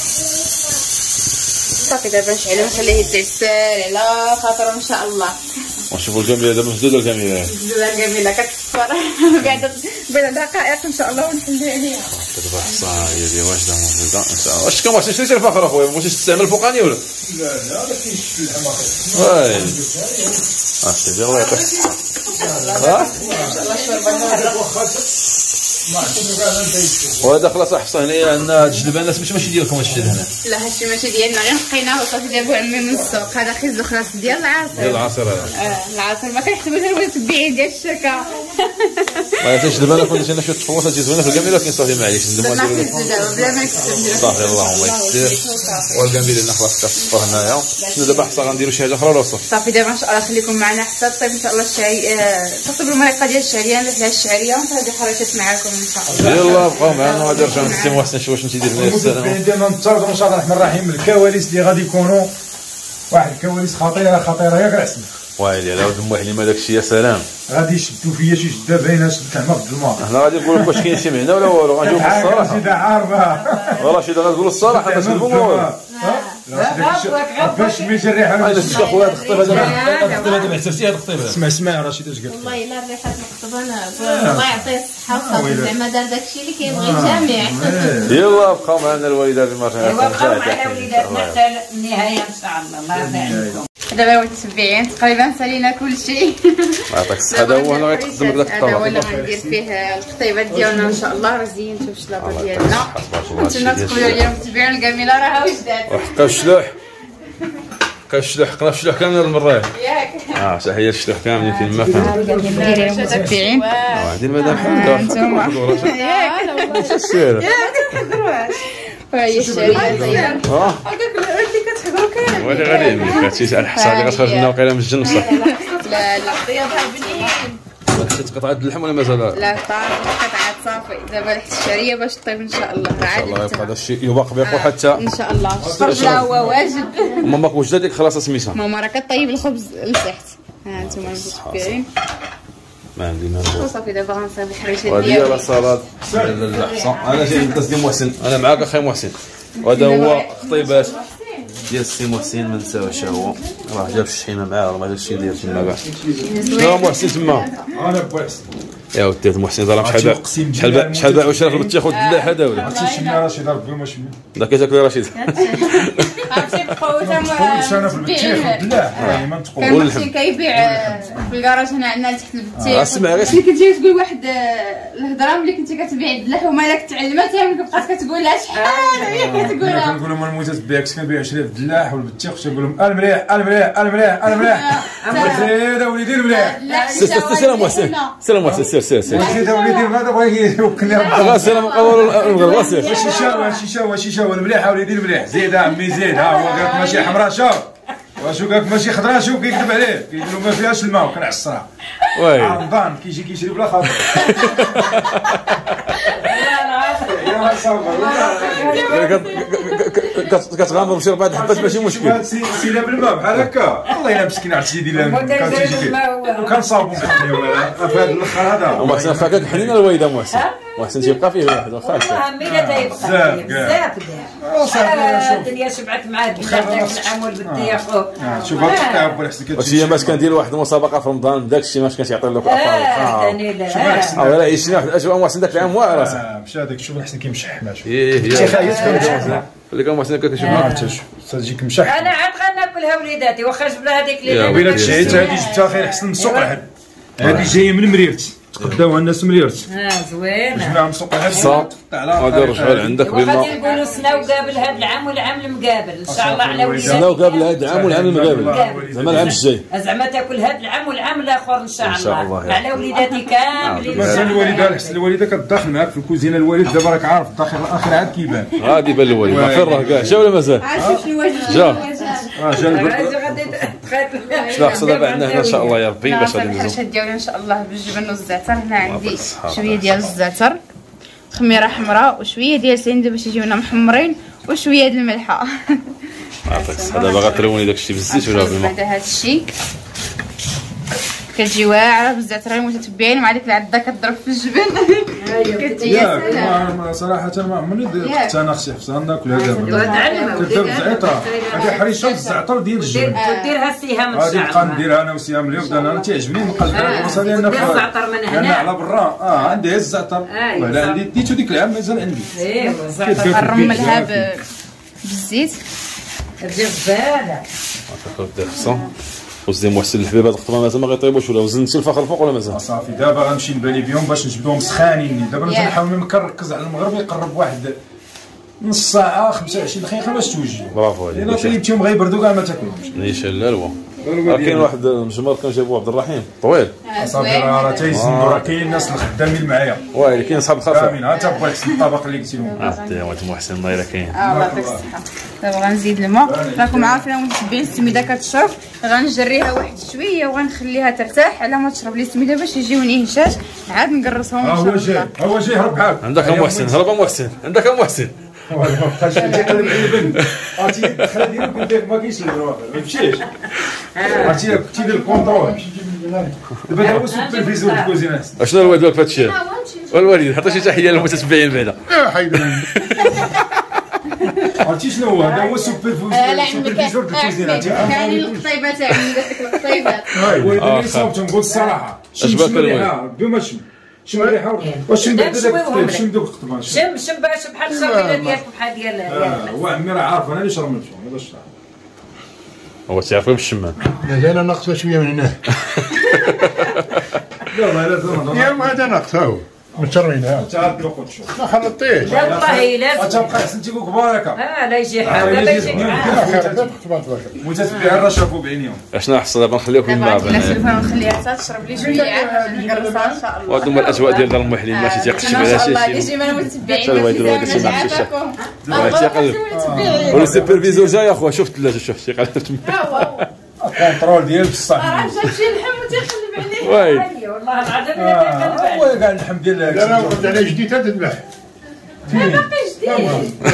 Speaker 5: صافي دابا نشعلو نخليه يتعسل على خاطر ان شاء الله.
Speaker 2: ونشوفوا الجميله دابا مسدوده الجميله.
Speaker 5: مسدوده الجميله كتصفر قاعده بين دقائق ان شاء الله ونحلو عليها.
Speaker 2: دابا حصه هي ديال واجده موجوده ان شاء الله. واش كان واحد شي سير فاخر اخويا بغيتي تستعمل الفوقاني ولا؟
Speaker 1: لا لا ما كاينش في اللحم اخي.
Speaker 2: واي اه سيدي الله يعطيك الصحه. ها
Speaker 5: ان شاء الله الشوربه
Speaker 1: واخا ما عرفتش كاع نتايش.
Speaker 2: وهذا خلاص حصه هنايا عندنا الجلبه الناس ماشي ديالكم هادشي هنا.
Speaker 5: لا هادشي ماشي ديالنا غير لقيناه وصافي جابوه عمي من السوق. هذا خيزو خلاص ديال العصير.
Speaker 2: ديال العصير هذا.
Speaker 5: اه العصير ما كنحسبوش المتبعين ديال الشركه.
Speaker 2: ما عرفتش دابا انا كنت انا شي تفوت تجي زوينه في الكاميرا ولكن صافي معليش نديرو
Speaker 5: ما كنزيدو دابا بلا ما يكتب.
Speaker 2: صافي اللهم يسر. والكاميرا لنا خلاص كتصفر هنايا. شنو دابا حصه غنديرو شي حاجه اخرى ولا صافي؟
Speaker 5: صافي دابا ان شاء الله خليكم معنا حتى طيب ان شاء الله الشعري تصب المريقه ديال الشعريه نحلها الشعريه وهذه خرجت معاكم ان شاء الله.
Speaker 2: يلاه بقاو معنا وغادي نرجعو نسي محسن شوف واش تيدير لنا السلام.
Speaker 1: ديالنا نتفرجوا ان شاء الله الرحمن الرحيم الكواليس اللي غادي يكونوا واحد الكواليس خطيره خطيره ياك العسل.
Speaker 2: ويلي على ود ام حليمه داكشي يا سلام.
Speaker 1: غادي يشدوا فيا شي شده باينه شدت هنا في الماء.
Speaker 2: حنا غادي نقول لك واش كاين شي مهنه ولا والو غنجاوبوا الصراحه.
Speaker 1: رشيده عارفه.
Speaker 2: رشيده غتقول الصراحه باش نقولوا
Speaker 1: باش ما يجي الريحه.
Speaker 2: هذا الشيء خويا هذا الخطيب هذا الخطيب هذا ما حسبتي هذا الخطيب.
Speaker 1: اسمع اسمع رشيد اش قالت.
Speaker 6: والله الا الريحه مقطبانه الله يعطيه الصحه وصافي زعما دار داكشي اللي كيبغي الجميع.
Speaker 2: يلا بقاو معنا الوالدات المرة
Speaker 3: ايوا بقاو معنا وليداتنا حتى النهايه ان شاء الله. الله يرضي عليكم.
Speaker 5: دابا المتتبعين تقريبا سالينا كل شيء.
Speaker 2: يعطيك الصحة. هذا هو انا غيقدم لك داك
Speaker 5: هذا هو اللي
Speaker 2: الطبق.
Speaker 5: غندير فيه القطيبات ديالنا ان شاء الله. راه زينتو بالشلاضه ديالنا. نتمنى تقولوا لي المتتبعين الكامله راه وجدات.
Speaker 2: وحقا الشلوح حقا الشلوح حقنا في الشلوح كامل هاد المرة.
Speaker 5: ياك
Speaker 2: اه تحية الشلوح كاملين فين ما كان.
Speaker 5: المتتبعين
Speaker 2: هادي المدام حمدة.
Speaker 5: انتوما
Speaker 2: اش السير؟
Speaker 5: وهي الشريه زينه.
Speaker 2: اه
Speaker 5: هكاك اللي كتحضروا كامل.
Speaker 2: ولا غادي يمك هادشي على الحصه اللي غتخرج لنا وقيله من الجن بصح.
Speaker 5: لا لا ضيافه بنين.
Speaker 2: واخا قطعة اللحم ولا مازال؟
Speaker 5: لا طاب قطعات صافي. دابا لحت الشريه باش طيب ان شاء الله. راه عاد
Speaker 2: الله يبقى هذا الشيء يباق بيقول حتى
Speaker 5: ان شاء الله. الصبر لا هو واجب.
Speaker 2: ماما وجدتك خلاص سميتها.
Speaker 5: ماما راه كطيب الخبز لتحت. ها انتم المتتبعين.
Speaker 2: ما عندي ما نقول.
Speaker 5: وصافي دابا غنصايب الحريشه
Speaker 2: وهذه هي
Speaker 5: ديالي.
Speaker 2: لا صلاه لا لا حسن. انا جاي الدرس ديال محسن. انا معاك اخي محسن. وهذا هو خطيبات ديال السي محسن. ما نساوش هو راه جاب الشحيمه معاه راه ما جاب الشيء ديال تما كاع. شنو محسن تما؟
Speaker 1: انا بوحسن
Speaker 2: يا ودي محسن ظلام شحال باع شحال باع شحال باع وشرا في البطيخ والدلاح هذا ولا
Speaker 1: عرفتي شنو رشيد ربي ما شنو
Speaker 2: داك كيتاكل رشيد.
Speaker 5: عرفتي بقاو
Speaker 1: كلش انا في البطيخ والدلاح راه ما نتقول.
Speaker 5: كان محسن كيبيع في الكراج هنا عندنا تحت البتيخ.
Speaker 2: اسمع غير
Speaker 5: اللي كنتي تقول واحد الهضره ملي كنتي كتبيع الدلاح ومالك تعلمتها ملي بقات كتقولها شحال هي كتقولها.
Speaker 1: كنقول لهم المتتبع كنت كنبيع عشرين في الدلاح والبطيخ كنت نقول لهم المليح المليح المليح المليح زيد وليدي المليح.
Speaker 2: سلام محسن سلام محسن سير سير سير
Speaker 1: زيد وليدي هذا بغى يوكلني
Speaker 2: غا سلام قبل المغرب سير.
Speaker 1: الشيشه الشيشه الشيشه المليح وليدي المليح زيد عمي زيد. ها هو قالك ماشي حمراء شوف واشو قالك ماشي خضراء شوف كيكذب عليه كيقولوا ما فيهاش الماء وكنعصرها.
Speaker 2: وي
Speaker 1: رمضان كيجي كيشري بلا خاطر. يا صافي
Speaker 2: كتغامر بشي ربعة حبات ماشي مشكل.
Speaker 1: سينا بالماء بحال هكا والله الا مسكين عرفتي ديال كان وكنصاوبو في هذا الاخر هذا.
Speaker 2: ومحسن فاكك حنينه الوالده محسن. محسن تيبقى فيه واحد واخا
Speaker 3: ميلا تيبقى بزاف كاع. الدنيا شبعت معاه الدلاح داك العام والبطيخ.
Speaker 1: شوف هاد التعب والحسن كتجي.
Speaker 2: واش هي باش كندير واحد المسابقه في رمضان داك الشيء ماش كتعطي لك
Speaker 3: اه ثاني لا
Speaker 2: اه لا عيشنا واحد الاجواء محسن داك العام واعر اصاحبي.
Speaker 1: مشى هذاك شوف الحسن كيمشح ماشي.
Speaker 2: ايه
Speaker 1: شي خايس كنمشح
Speaker 2: اللي كان محسن كتشوف
Speaker 1: ما عرفتش تجيك مشح.
Speaker 3: انا عاد غناكلها وليداتي واخا جبنا هذيك اللي
Speaker 1: ويلا تشهيت هذه جبتها خير حسن من السوق الحد. هذه جايه من مريرت تقداوها الناس مريرت.
Speaker 3: اه زوينه.
Speaker 1: جبناها من السوق الحد.
Speaker 2: صا غادي نرجعوا لعندك
Speaker 3: وغادي
Speaker 2: بالما.
Speaker 3: نقولوا سنه وقابل هذا العام والعام المقابل ان شاء الله على وليداتي.
Speaker 2: سنه وقابل هذا العام والعام المقابل زعما العام الجاي.
Speaker 3: زعما تاكل هذا العام والعام الاخر ان شاء الله.
Speaker 2: إن شاء الله.
Speaker 3: على وليداتي كاملين.
Speaker 1: مثلا الوالده الحسن الوالده كتداخل معاك في الكوزينه. الوالد دابا راك عارف الداخل الاخر عاد كيبان.
Speaker 2: غادي يبان الوالد فين راه كاع جا ولا مازال؟
Speaker 5: عرفتي شنو واجد
Speaker 2: جا
Speaker 1: اه جا البرد.
Speaker 3: غادي تخاف.
Speaker 2: شنو خصنا دابا عندنا هنا ان شاء الله يا ربي باش غادي
Speaker 5: الحرشه
Speaker 2: نزيدو.
Speaker 5: ديالي ان شاء الله بالجبن والزعتر. هنا عندي
Speaker 2: بالصحة.
Speaker 5: شويه ديال الزعتر خميره حمراء وشويه ديال سندو باش يجيونا محمرين وشويه د الملحه.
Speaker 2: عرفتك الصحة. دابا غتروني داك الشيء بالزيت ولا بالما؟
Speaker 5: بعد هذا الشيء كتجي واعره بالزعتر المتتبعين مع ديك العده كتضرب في الجبن. كتجي يا سلام.
Speaker 1: ما صراحه ما عمرني
Speaker 5: ياك.
Speaker 1: درت انا خصي خصنا ناكلها دابا.
Speaker 3: تعلم
Speaker 1: كدير الزعتر هذه حريشه بالزعتر ديال الجبن.
Speaker 3: ديرها السهام ان
Speaker 1: غادي
Speaker 3: شاء
Speaker 1: نبقى
Speaker 3: الله.
Speaker 1: نديرها انا وسهام اليوم. انا تيعجبني نقلب على البصل ديالنا
Speaker 3: ودير الزعتر من هنا.
Speaker 1: انا على برا. اه عندي الزعتر
Speaker 3: أيوة.
Speaker 1: ولا عندي ديتو ديك العام مازال عندي.
Speaker 3: ايوا الزعتر
Speaker 5: نرملها ب- بالزيت.
Speaker 3: تجي زباله.
Speaker 2: دير خصها وزي محسن الحبيب هاد الخطبه مازال ما غيطيبوش ولا وزنتي الفخر الفوق ولا مازال؟
Speaker 1: صافي دابا غنمشي نبالي بهم باش نجبدهم سخانين. دابا نحاول نركز على المغرب يقرب واحد نص ساعه خمسة وعشرين دقيقه باش توجدوا.
Speaker 2: برافو عليك.
Speaker 1: الا طيبتيهم غيبردوا كاع ما تاكلهمش.
Speaker 2: نيشان الالوا. راه كاين واحد المجمر كان جابوه عبد الرحيم طويل.
Speaker 1: صافي راه راه تيزندوا راه كاين الناس الخدامين معايا
Speaker 2: واه كاين صحاب الخفا.
Speaker 1: كاملين. ها تا بغيت الطبق اللي قلتي لهم.
Speaker 2: عرفتي يا ولد محسن الله يلا كاين.
Speaker 5: اه الله يعطيك الصحه. دابا غنزيد الماء. راكم عارفين المتتبعين السميده كتشرب. غنجريها واحد شويه وغنخليها ترتاح على ما تشرب لي السميده باش يجيوني هشاش عاد نقرصهم
Speaker 1: ها
Speaker 5: ان
Speaker 1: هو
Speaker 5: شاء
Speaker 1: جاي
Speaker 5: الله.
Speaker 1: هو جاي هرب بحال.
Speaker 2: عندك ام محسن هرب ام محسن عندك ام محسن.
Speaker 1: ما بقاش تيقلب على البن. عرفتي الدخله ديالو قلت لك ما كاينش الواقع ما يمشيش. عرفتي كنتي دير الكونترول. دابا هو سوق التلفزيون في الكوزينه.
Speaker 2: اشنو الوالد ديالك في هذا الشيء؟ والوالد عطي شي تحيه للمتتبعين بعدا.
Speaker 1: حيد عرفتي شنو هو هذا؟ هو سوبرفيزور د الكوزينه.
Speaker 5: كاين القطيبه تاع عندي داك القطيبات.
Speaker 1: ولكن صوبت نقول الصراحه
Speaker 2: أشباك الوالد
Speaker 1: بدون ما تشم شم الريحه واش شم داك القطيب شم دوك القطبان
Speaker 3: شم شم باش بحال الشربيله ديالك بحال ديال
Speaker 1: هو عمي راه عارف انا اللي شرب منه هذا الشيء
Speaker 2: هو تعرفوا بالشمام.
Speaker 7: مازال ناقصه شويه من هنا.
Speaker 1: لا لا لا
Speaker 7: يا ما هذا ناقص هو متشرينها.
Speaker 1: تعال تلقط شوف
Speaker 7: ما خلطتيش.
Speaker 3: لا والله لازم
Speaker 1: تبقى حسن تيقول كبار هكا.
Speaker 3: اه لا يجي حاجه لا يجي
Speaker 1: وتتبيع الرا شافوا بعينيهم.
Speaker 2: اشنا حصل دابا نخليوكم من بعد.
Speaker 5: دابا نسلفها ونخليها حتى تشرب لي شويه باش نقرصها ان شاء الله.
Speaker 2: وهادو هما الاجواء ديال دار المحلين ماشي تيقشف على شي
Speaker 5: شي
Speaker 2: شي.
Speaker 5: ديما المتبعين
Speaker 2: حتى الوالد الوالد تيما عفاكم. ولا السوبرفيزور جاي اخويا شوف الثلاجه شوف شي قال تما.
Speaker 1: الكونترول ديال بصح.
Speaker 5: راه جاب شي لحم وتيقلب عليه.
Speaker 2: وي
Speaker 3: والله العظيم لا
Speaker 1: هو كاع اللحم ديال
Speaker 7: لا لا قلت عليه جديد تذبح.
Speaker 5: باقي جديد.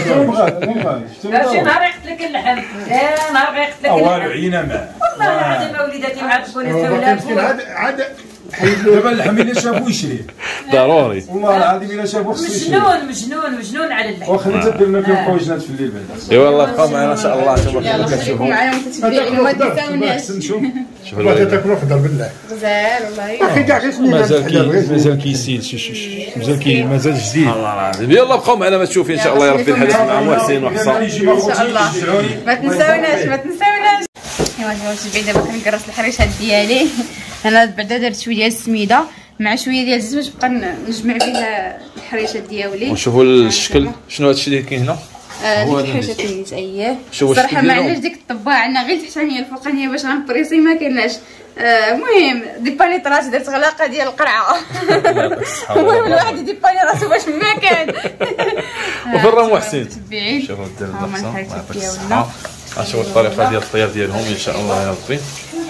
Speaker 3: شي نهار يقتلك اللحم لا نهار غيقتلك
Speaker 1: والو
Speaker 3: اللحم
Speaker 1: عينا معاه.
Speaker 3: والله العظيم وليداتي مع تكوني
Speaker 7: مسكين
Speaker 3: سولات
Speaker 7: عاد عاد
Speaker 1: دابا اللحم الا شافو يشريه
Speaker 2: ضروري.
Speaker 1: والله العظيم الا شافو خصو يشريه.
Speaker 3: مجنون مجنون مجنون على اللحم.
Speaker 1: وخلي تدير لنا فيه بوجنات في الليل بعدا.
Speaker 2: ايوا الله يبقى معنا ان شاء الله انتم
Speaker 5: يلا
Speaker 2: كما
Speaker 5: خليكم
Speaker 2: كتشوفوا.
Speaker 5: معايا ومتتبعين وما تنساوناش.
Speaker 1: نشوف
Speaker 2: شوف
Speaker 7: ما
Speaker 2: الوالد
Speaker 7: تاكلوا خضر بالله.
Speaker 5: غزال والله.
Speaker 7: اخي كاع غير سنين
Speaker 1: مازال كي مازال كيسيل شي شي مازال كي مازال جديد.
Speaker 2: الله العظيم. يلا بقاو معنا ما تشوفي ان شاء الله يا ربي الحديث مع محسن وحصان.
Speaker 5: ان شاء الله ما تنساوناش ما تنساوناش. ايوا المتابعين دابا كنكرس الحريشات ديالي. انا بعدا درت شويه ديال السميده مع شويه ديال الزيت باش نبقى نجمع فيها الحريشات ديالي.
Speaker 2: ونشوفوا الشكل شنو هادشي اللي كاين هنا.
Speaker 5: هو الحريشات اللي اييه
Speaker 2: شوف
Speaker 5: صراحه
Speaker 2: الشكل
Speaker 5: ما
Speaker 2: ديالهم.
Speaker 5: عندناش ديك الطباعه عندنا غير التحتانيه الفوقانيه باش غنبريسي ما كايناش. المهم ديبانيت راسي درت غلاقه ديال القرعه. المهم الواحد يديباني راسو باش ما كان.
Speaker 2: وفين راه محسن.
Speaker 5: تبعين
Speaker 2: شوفوا الدرب
Speaker 5: هما
Speaker 2: الحصان الله
Speaker 5: الحريشات
Speaker 2: يعطيك
Speaker 5: ديالنا.
Speaker 2: الصحة. غنشوفوا الطريقة ديال الطياب ديالهم ان شاء الله يا ربي.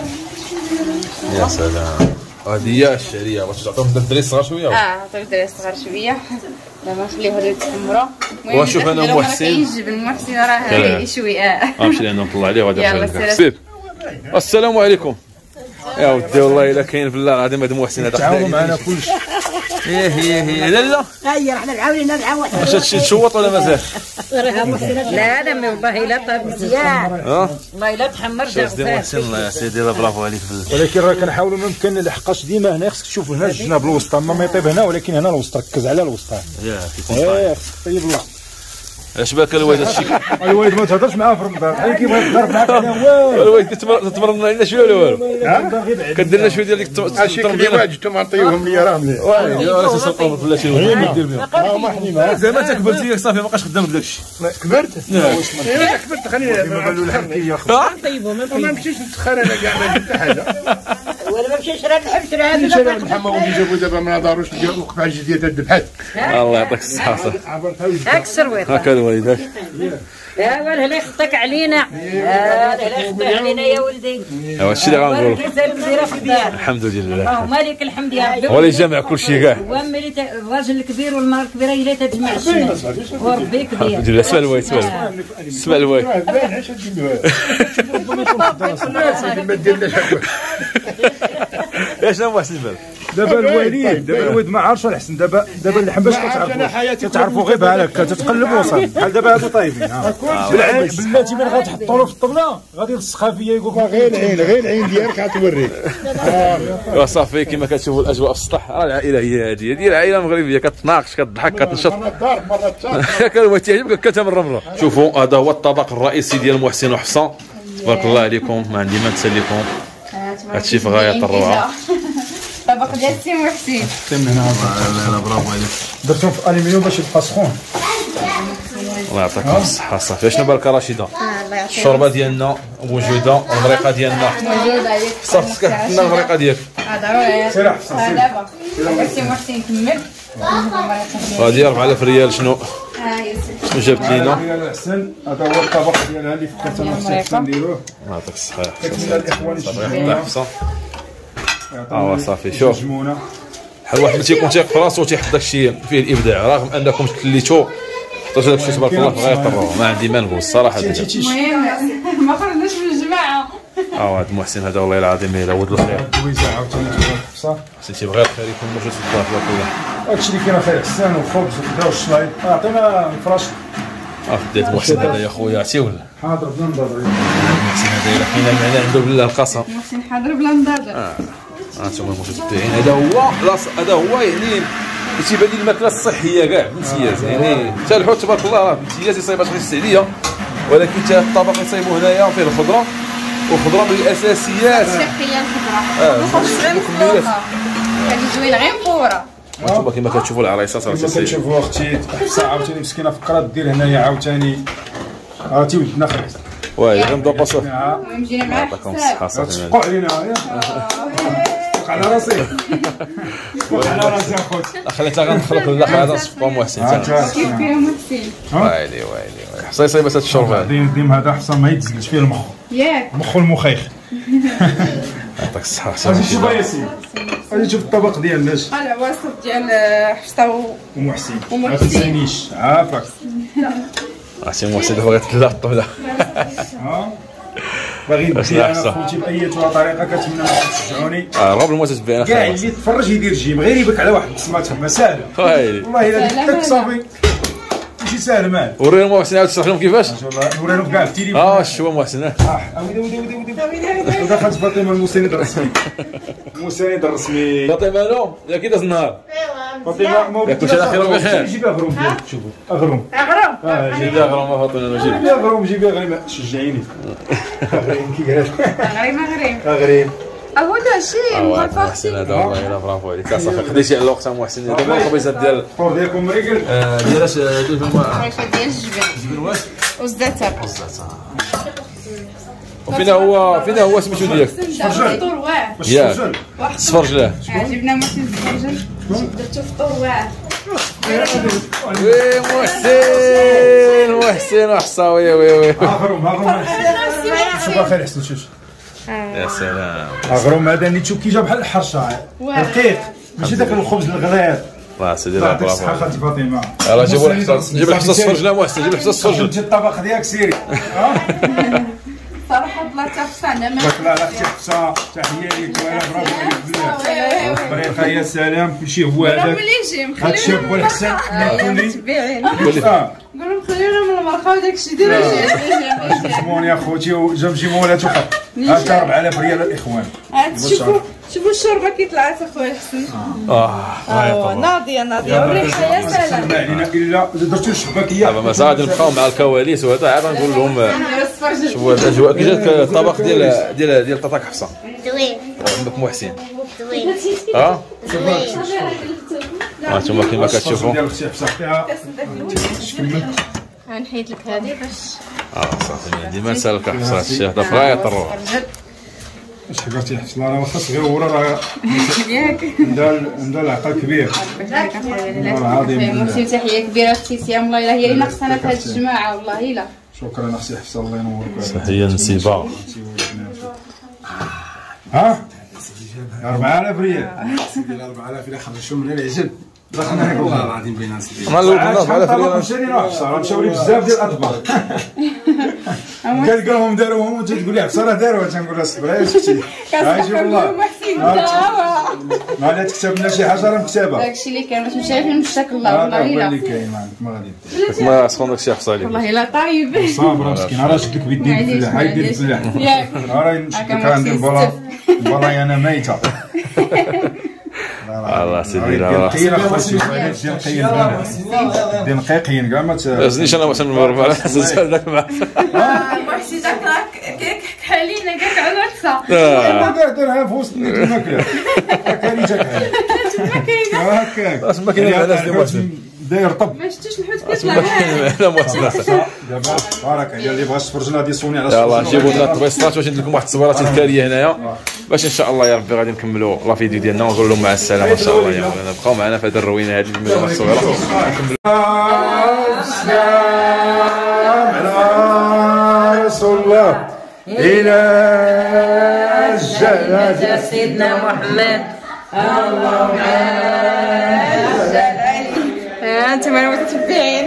Speaker 2: يا سلام. هذه هي الشعريه باش تعطيهم الدري الصغار شويه.
Speaker 5: اه عطيو الدراري الصغار شويه دابا نخليو هادو يتحمروا.
Speaker 2: وشوف أنا محسن.
Speaker 5: كاين الجبن محسن راه يشوي. اه
Speaker 2: غنمشي لهنا نطلع عليه وغادي
Speaker 5: يلا
Speaker 2: نخليه.
Speaker 5: سير.
Speaker 2: سير. السلام عليكم. يا ودي والله الا كاين بالله العظيم هذا محسن هذا
Speaker 1: تعاونوا معنا كلشي.
Speaker 2: ايه هي هي لا لا
Speaker 8: هيا حنا معاونين نعاون.
Speaker 2: واش هادشي تشوط ولا مازال؟
Speaker 3: لا لا مي والله الا طاب مزيان
Speaker 2: ها
Speaker 3: والله الا تحمر جا
Speaker 2: شوف دي محسن الله يا سيدي لا برافو عليك.
Speaker 1: ولكن راه كنحاولوا ما يمكن لحقاش ديما هنا خصك تشوف هنا الجناب الوسطى ما يطيب هنا ولكن هنا الوسط ركز على الوسطى.
Speaker 2: يا كيكون
Speaker 1: ايه خصك طيب الوسط.
Speaker 2: اش باك الوالد هادشي؟
Speaker 1: الوالد ما تهضرش معاه في رمضان بحال كيبغي يهضر معاك على والو.
Speaker 2: الوالد كتمرنا علينا شويه ولا والو؟ كدير لنا شويه ديال ديك
Speaker 7: هادشي كلي واجدتو ما نطيوهم ليا راه مليح.
Speaker 2: واه تسلقوا في بلاتي دير بهم.
Speaker 7: ما حنيمه.
Speaker 2: زعما انت كبرتي صافي ما بقاش خدام بداك الشيء.
Speaker 7: كبرت؟ ايوا كبرت خليني
Speaker 1: ما قالوا لحم كياخذ.
Speaker 7: ما نمشيش نتخر انا كاع ما جبت حاجه.
Speaker 8: ولا ما مشيش راه نحب شرا
Speaker 7: اللي
Speaker 8: هذا.
Speaker 7: شرا محمد ولي جابوا دابا ما داروش وقف على الجديه تاع الذبحات.
Speaker 2: الله يعطيك الصحه صافي.
Speaker 3: هاك السرويط
Speaker 2: هكا الوالد هاك.
Speaker 3: يا والله يخطك علينا هذا لا يخطك علينا يا ولدي.
Speaker 2: ايوا هادشي اللي غنقولوا.
Speaker 3: كيسال المديره في الدار
Speaker 2: الحمد لله.
Speaker 3: اللهم لك الحمد يا ربي.
Speaker 2: هو اللي جامع كل شيء كاع.
Speaker 3: هو ملي ت- الراجل الكبير والمراه الكبيره هي اللي تجمع الشمال وربي كبير.
Speaker 2: الحمد لله. اسمع الوالد اسمع الوالد. اسمع الوالد.
Speaker 7: باين علاش تجيبوها. ما ديرناش هكا.
Speaker 2: يا شنو محسن بالك؟
Speaker 1: دابا الوالد دابا الوالد ما عارفش الحسن دابا دابا اللحم باش كتعرفوا كتعرفوا غير بحال هكا تتقلب وصافي بحال دابا هادو طايبين ها بالعين بلاتي ملي غتحطوا له في الطبله غادي يلصقها فيا يقول لك
Speaker 7: غير العين غير العين ديالك غتوريك.
Speaker 2: وصافي كما كتشوفوا الاجواء في السطح راه العائله هي هذه هذه العائله المغربيه كتناقش كتضحك كتنشط.
Speaker 7: مرة الدار مرة الدار.
Speaker 2: ياك الوالد تعجبك كتم الرمله. شوفوا هذا هو الطبق الرئيسي ديال محسن وحفصه تبارك الله عليكم ما عندي ما نسليكم. هادشي في غايه الروعه.
Speaker 5: طبق ديال السي محسن.
Speaker 1: من هنا
Speaker 2: لا لا برافو عليك.
Speaker 1: درتهم في الالومنيوم باش يبقى سخون.
Speaker 2: الله يعطيكم الصحه صافي. شنو بالك رشيده؟
Speaker 5: الله يعطيك
Speaker 2: الشوربه ديالنا موجوده والمريقه ديالنا
Speaker 5: موجوده عليك.
Speaker 2: صافي خصك تحطنا المريقه ديالك.
Speaker 5: اه ضروري.
Speaker 1: سير احسن سير.
Speaker 5: دابا السي محسن يكمل.
Speaker 2: هذه أربعة آلاف ريال شنو
Speaker 5: ها هي السي.
Speaker 2: شنو جابت لينا؟
Speaker 1: ديال الحسن هذا هو الطبق ديالها اللي فكرت انا خصك نديروه.
Speaker 2: الله يعطيك الصحه.
Speaker 1: كنتمنى الاخوان
Speaker 2: الله يحفظها. اه صافي شوف
Speaker 1: يجمونا
Speaker 2: بحال واحد ما تيكون تيق في راسو تيحط داك الشيء فيه الابداع رغم انكم كليتو حطيتو داك الشيء تبارك الله في غايه الروعه ما عندي ما نقول الصراحه.
Speaker 5: المهم ما خرجناش من الجماعه.
Speaker 2: اه هذا محسن هذا والله العظيم الا ولد الخير.
Speaker 1: دويزه عاوتاني تبارك بصح
Speaker 2: حسن تيبغي الخير يكون موجود في الدار تبارك الله.
Speaker 1: هادشي اللي كاين خير حسان والخبز وكذا والشلايط عطينا الفراش
Speaker 2: بديت محسن هذا يا خويا عرفتي ولا؟
Speaker 1: حاضر بلا نضرب.
Speaker 2: محسن هذا حين معنا عنده بالله القسم.
Speaker 5: محسن حاضر بلا نضرب.
Speaker 2: اه هانتوما المتتبعين هذا هو هذا هو يعني تيبان لي الماكله الصحيه كاع بامتياز يعني حتى الحوت تبارك الله راه بامتياز يصايب غير السعديه ولكن حتى الطبق اللي يصايبوه هنايا فيه الخضره والخضره من الاساسيات.
Speaker 5: الشرقيه الخضره.
Speaker 2: اه
Speaker 5: مكملات. هذه زوين غير مفوره.
Speaker 2: انتوما كما كتشوفوا العريسات راه
Speaker 1: كما كتشوفوا اختي حفصه عاوتاني مسكينه فكرات دير هنايا عاوتاني عرفتي ولدنا خرج.
Speaker 2: واه غنبداو باصو
Speaker 5: مجينا معاه
Speaker 2: يعطيكم الصحه صافي.
Speaker 1: تفقوا علينا فوق على راسي فوق على راسي اخوتي.
Speaker 2: خليتها غندخلك للاخر هذا نصفقوا محسن
Speaker 5: كيف فيها محسن.
Speaker 2: ويلي ويلي حصي صايبه هاد الشرب هذا
Speaker 1: ديم ديم هذا حصان ما يتزلش فيه المخ
Speaker 5: ياك
Speaker 1: مخ المخيخ.
Speaker 2: يعطيك الصحه
Speaker 1: اجي شوف ياسين اجي شوف الطبق ديال الناس
Speaker 5: على وسط ديال حفصه
Speaker 1: ومحسن
Speaker 5: ومحسن.
Speaker 1: ما تنسانيش عافاك.
Speaker 2: عرفتي محسن دابا غيتكلا الطبله.
Speaker 1: ها باغي ندير انا خوتي باي طريقه كنتمنى تشجعوني.
Speaker 2: اه رب المتتبعين
Speaker 1: كاع اللي يتفرج يدير جيم غير يبك على واحد البصمه تما ساهله
Speaker 2: ويلي
Speaker 1: والله الا ديك صافي ماشي ساهل مال.
Speaker 2: وريهم محسن عاود تشرح لهم كيفاش.
Speaker 1: ان شاء الله نوريهم كاع في التليفون.
Speaker 2: اه شوف محسن
Speaker 1: اه ودي ودي ودي ودي ودخلت فاطمه المساند الرسمي المساند الرسمي
Speaker 2: فاطمه نو يا كي داز النهار
Speaker 1: فاطمه مولد
Speaker 2: كلشي على خير وبخير.
Speaker 1: جيبي اغروم ديالك شوفوا اغروم
Speaker 5: اغرب.
Speaker 1: اه
Speaker 2: جيب لها غرامه فاطمه جيب
Speaker 1: جيبي اغروم جيبي اغريم شجعيني اغريم كي قالت
Speaker 5: غريم غريم.
Speaker 1: اغريم
Speaker 5: اهو داكشي
Speaker 2: اه
Speaker 5: مغفر
Speaker 2: محسن هذا والله الا برافو عليك صافي خديتي على الوقت محسن دابا الخبيزات ديال
Speaker 1: الفطور ديالكم مريقل
Speaker 2: ديال اش ديال فما
Speaker 5: عيشه ديال الجبن
Speaker 2: جبن واش
Speaker 5: والزعتر.
Speaker 2: وفينا هو فينا هو سميتو ديالك
Speaker 5: فطور واعر.
Speaker 1: باش
Speaker 2: ياك.
Speaker 1: تسجل
Speaker 2: صفرج له
Speaker 5: عجبنا محسن الزرجل درتو فطور واعر.
Speaker 2: وي محسن محسن وحصاوي وي وي
Speaker 1: اغروم اغروم شوف خير حسن شوف
Speaker 2: يا سلام
Speaker 1: اغروم هذا نيتو كي جا بحال الحرشه رقيق ماشي داك الخبز الغليظ.
Speaker 2: الله سيدي
Speaker 1: يعطيك
Speaker 2: برافو
Speaker 1: الصحه خالتي فاطمه.
Speaker 2: يلاه جيبوا الحصص جيب الحصص صفرج له محسن جيب الحصص صفرج
Speaker 1: انت الطبق ديالك سيري
Speaker 5: صراحه بلا تفصيل ما
Speaker 1: بارك الله على اختي حفصه تحيه ليك ولا برافو عليك بالله بريقه يا سلام كلشي هو هذاك
Speaker 5: اللي يجي
Speaker 1: هذا الشيء هو الحسن كلي
Speaker 5: متبعين.
Speaker 1: قول
Speaker 5: قولوا خلينا من المرقه وداك الشيء ديروا جي.
Speaker 1: جيمون يا خوتي وجاب جيمونات وخط هذا أربعة آلاف ريال الاخوان.
Speaker 5: شوفوا شوفوا الشوربه كي طلعت اخويا حسن.
Speaker 2: اه
Speaker 5: ناضيه ناضيه والريحه يا سلام.
Speaker 1: ما علينا الا درتو الشباكيه
Speaker 2: دابا ما غادي نبقاو مع الكواليس وهذا عاد نقول لهم
Speaker 5: صفر
Speaker 2: شوفوا هذا الاجواء كي جاك الطبق ديال ديال ديال طاطاك حفصه
Speaker 8: زوين
Speaker 2: عندك محسن
Speaker 8: زوين.
Speaker 2: ها ها انتم كما كتشوفوا
Speaker 1: ديال اختي حفصه فيها
Speaker 5: غنحيد لك هذه باش
Speaker 2: اه صافي ديما نسالك حفصه الشيخ هذا في غايه الروح.
Speaker 1: اش حكرتي حفصه راه واخا صغيره راه
Speaker 5: ياك.
Speaker 1: عندها عندها العقل كبير. والله العظيم
Speaker 5: محسن تحيه كبيره اختي سيام الله الا هي اللي ناقصنا في هذه الجماعه والله الا.
Speaker 1: شكرا اختي حفصه الله ينورك.
Speaker 2: هي نسيبه
Speaker 1: ها أربعة آلاف ريال أربعة آلاف إلا خرجتهم من العجل دخلنا هيك والله العظيم بينا نسيت.
Speaker 2: ما الاول الناس على
Speaker 1: فريق مشارينا حفصه راه مشاو لي بزاف ديال الاطباق كنلقاهم داروهم وانت تقول لي حفصه راه داروها تنقول لها صبري اختي عايشي والله ما لا تكتب لنا شي حاجه راه مكتبه
Speaker 5: داكشي اللي كان باش مشى فين مشاك الله والله
Speaker 1: اللي
Speaker 5: الا.
Speaker 1: كاين ما عندك ما غادي دير
Speaker 2: ما سخون داك الشيء حفصه عليك
Speaker 5: والله الا طايب.
Speaker 1: صابره مسكين راه شدك بيدي الفلاح هاي دير الفلاح
Speaker 5: ياك.
Speaker 1: راه نشدك راه ندير بلا بلا انا ميته.
Speaker 2: الله سيدي لا
Speaker 1: نقيين اخوتي ديال نقيين ديال نقيقين كاع ما
Speaker 2: زنيش انا محسن المغرب على اساس ذاك مع
Speaker 5: محسن داك راه كيك حالينا كاك على العكسه.
Speaker 1: دار دارها في وسط الماكله كان جاك هكاك
Speaker 2: اش ما كاين على سيدي محسن
Speaker 1: داير طب
Speaker 5: ما شفتوش الحوت
Speaker 2: اش
Speaker 5: كيطلع
Speaker 2: ما كاين لا محسن
Speaker 1: دابا بارك على اللي بغى يتفرجنا غادي يصوني على
Speaker 2: يلاه نجيبوا لنا الطبيصات باش ندير لكم واحد التصويرات التاليه هنايا باش ان شاء الله يا ربي غادي نكملوا لا فيديو ديالنا ونقول لهم مع السلامه ان شاء الله يا مولانا. بقاو معنا في هذه الروينه هذه نكملوا التصويرات.
Speaker 1: السلام على رسول الله الى الجنه
Speaker 3: سيدنا محمد اللهم
Speaker 5: ها انتم المتتبعين.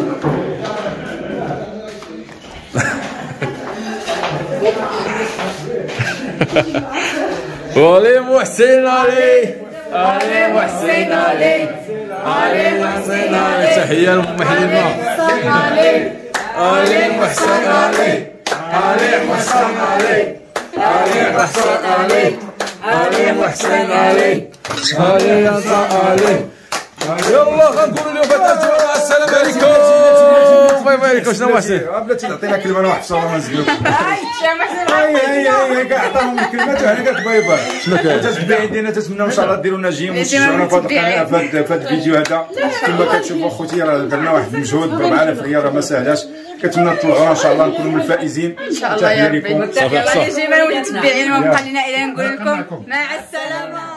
Speaker 2: ولي محسن علي علي محسن علي علي محسن علي تحيه للمحلين
Speaker 5: علي
Speaker 2: علي محسن علي علي محسن علي علي محسن علي علي محسن علي علي يا علي. يلا غنقولوا اليوم فاتاتوا مع السلامة عليكم. باي باي عليكم. شنو محسن؟
Speaker 1: بلاتي نعطينا كلمه لواحد الصوره ما نزيدوك.
Speaker 5: هاي شا محسن
Speaker 1: هاي هاي هاي كاع عطاهم الكلمات وهنا قالت باي باي. شنو كاين؟ تتبع عندنا تتمنى ان شاء الله ديروا لنا جيم وتشجعونا في هذا القناه في هذا في هذا الفيديو هذا. كما كتشوفوا خوتي راه درنا واحد المجهود معنا في الرياضه ما ساهلاش. كنتمنى تطلعوا ان شاء الله نكونوا من الفائزين.
Speaker 5: ان شاء الله يا ربي. يلا يا جماعه وليتبعين وبقى لنا الى نقول لكم مع السلامه.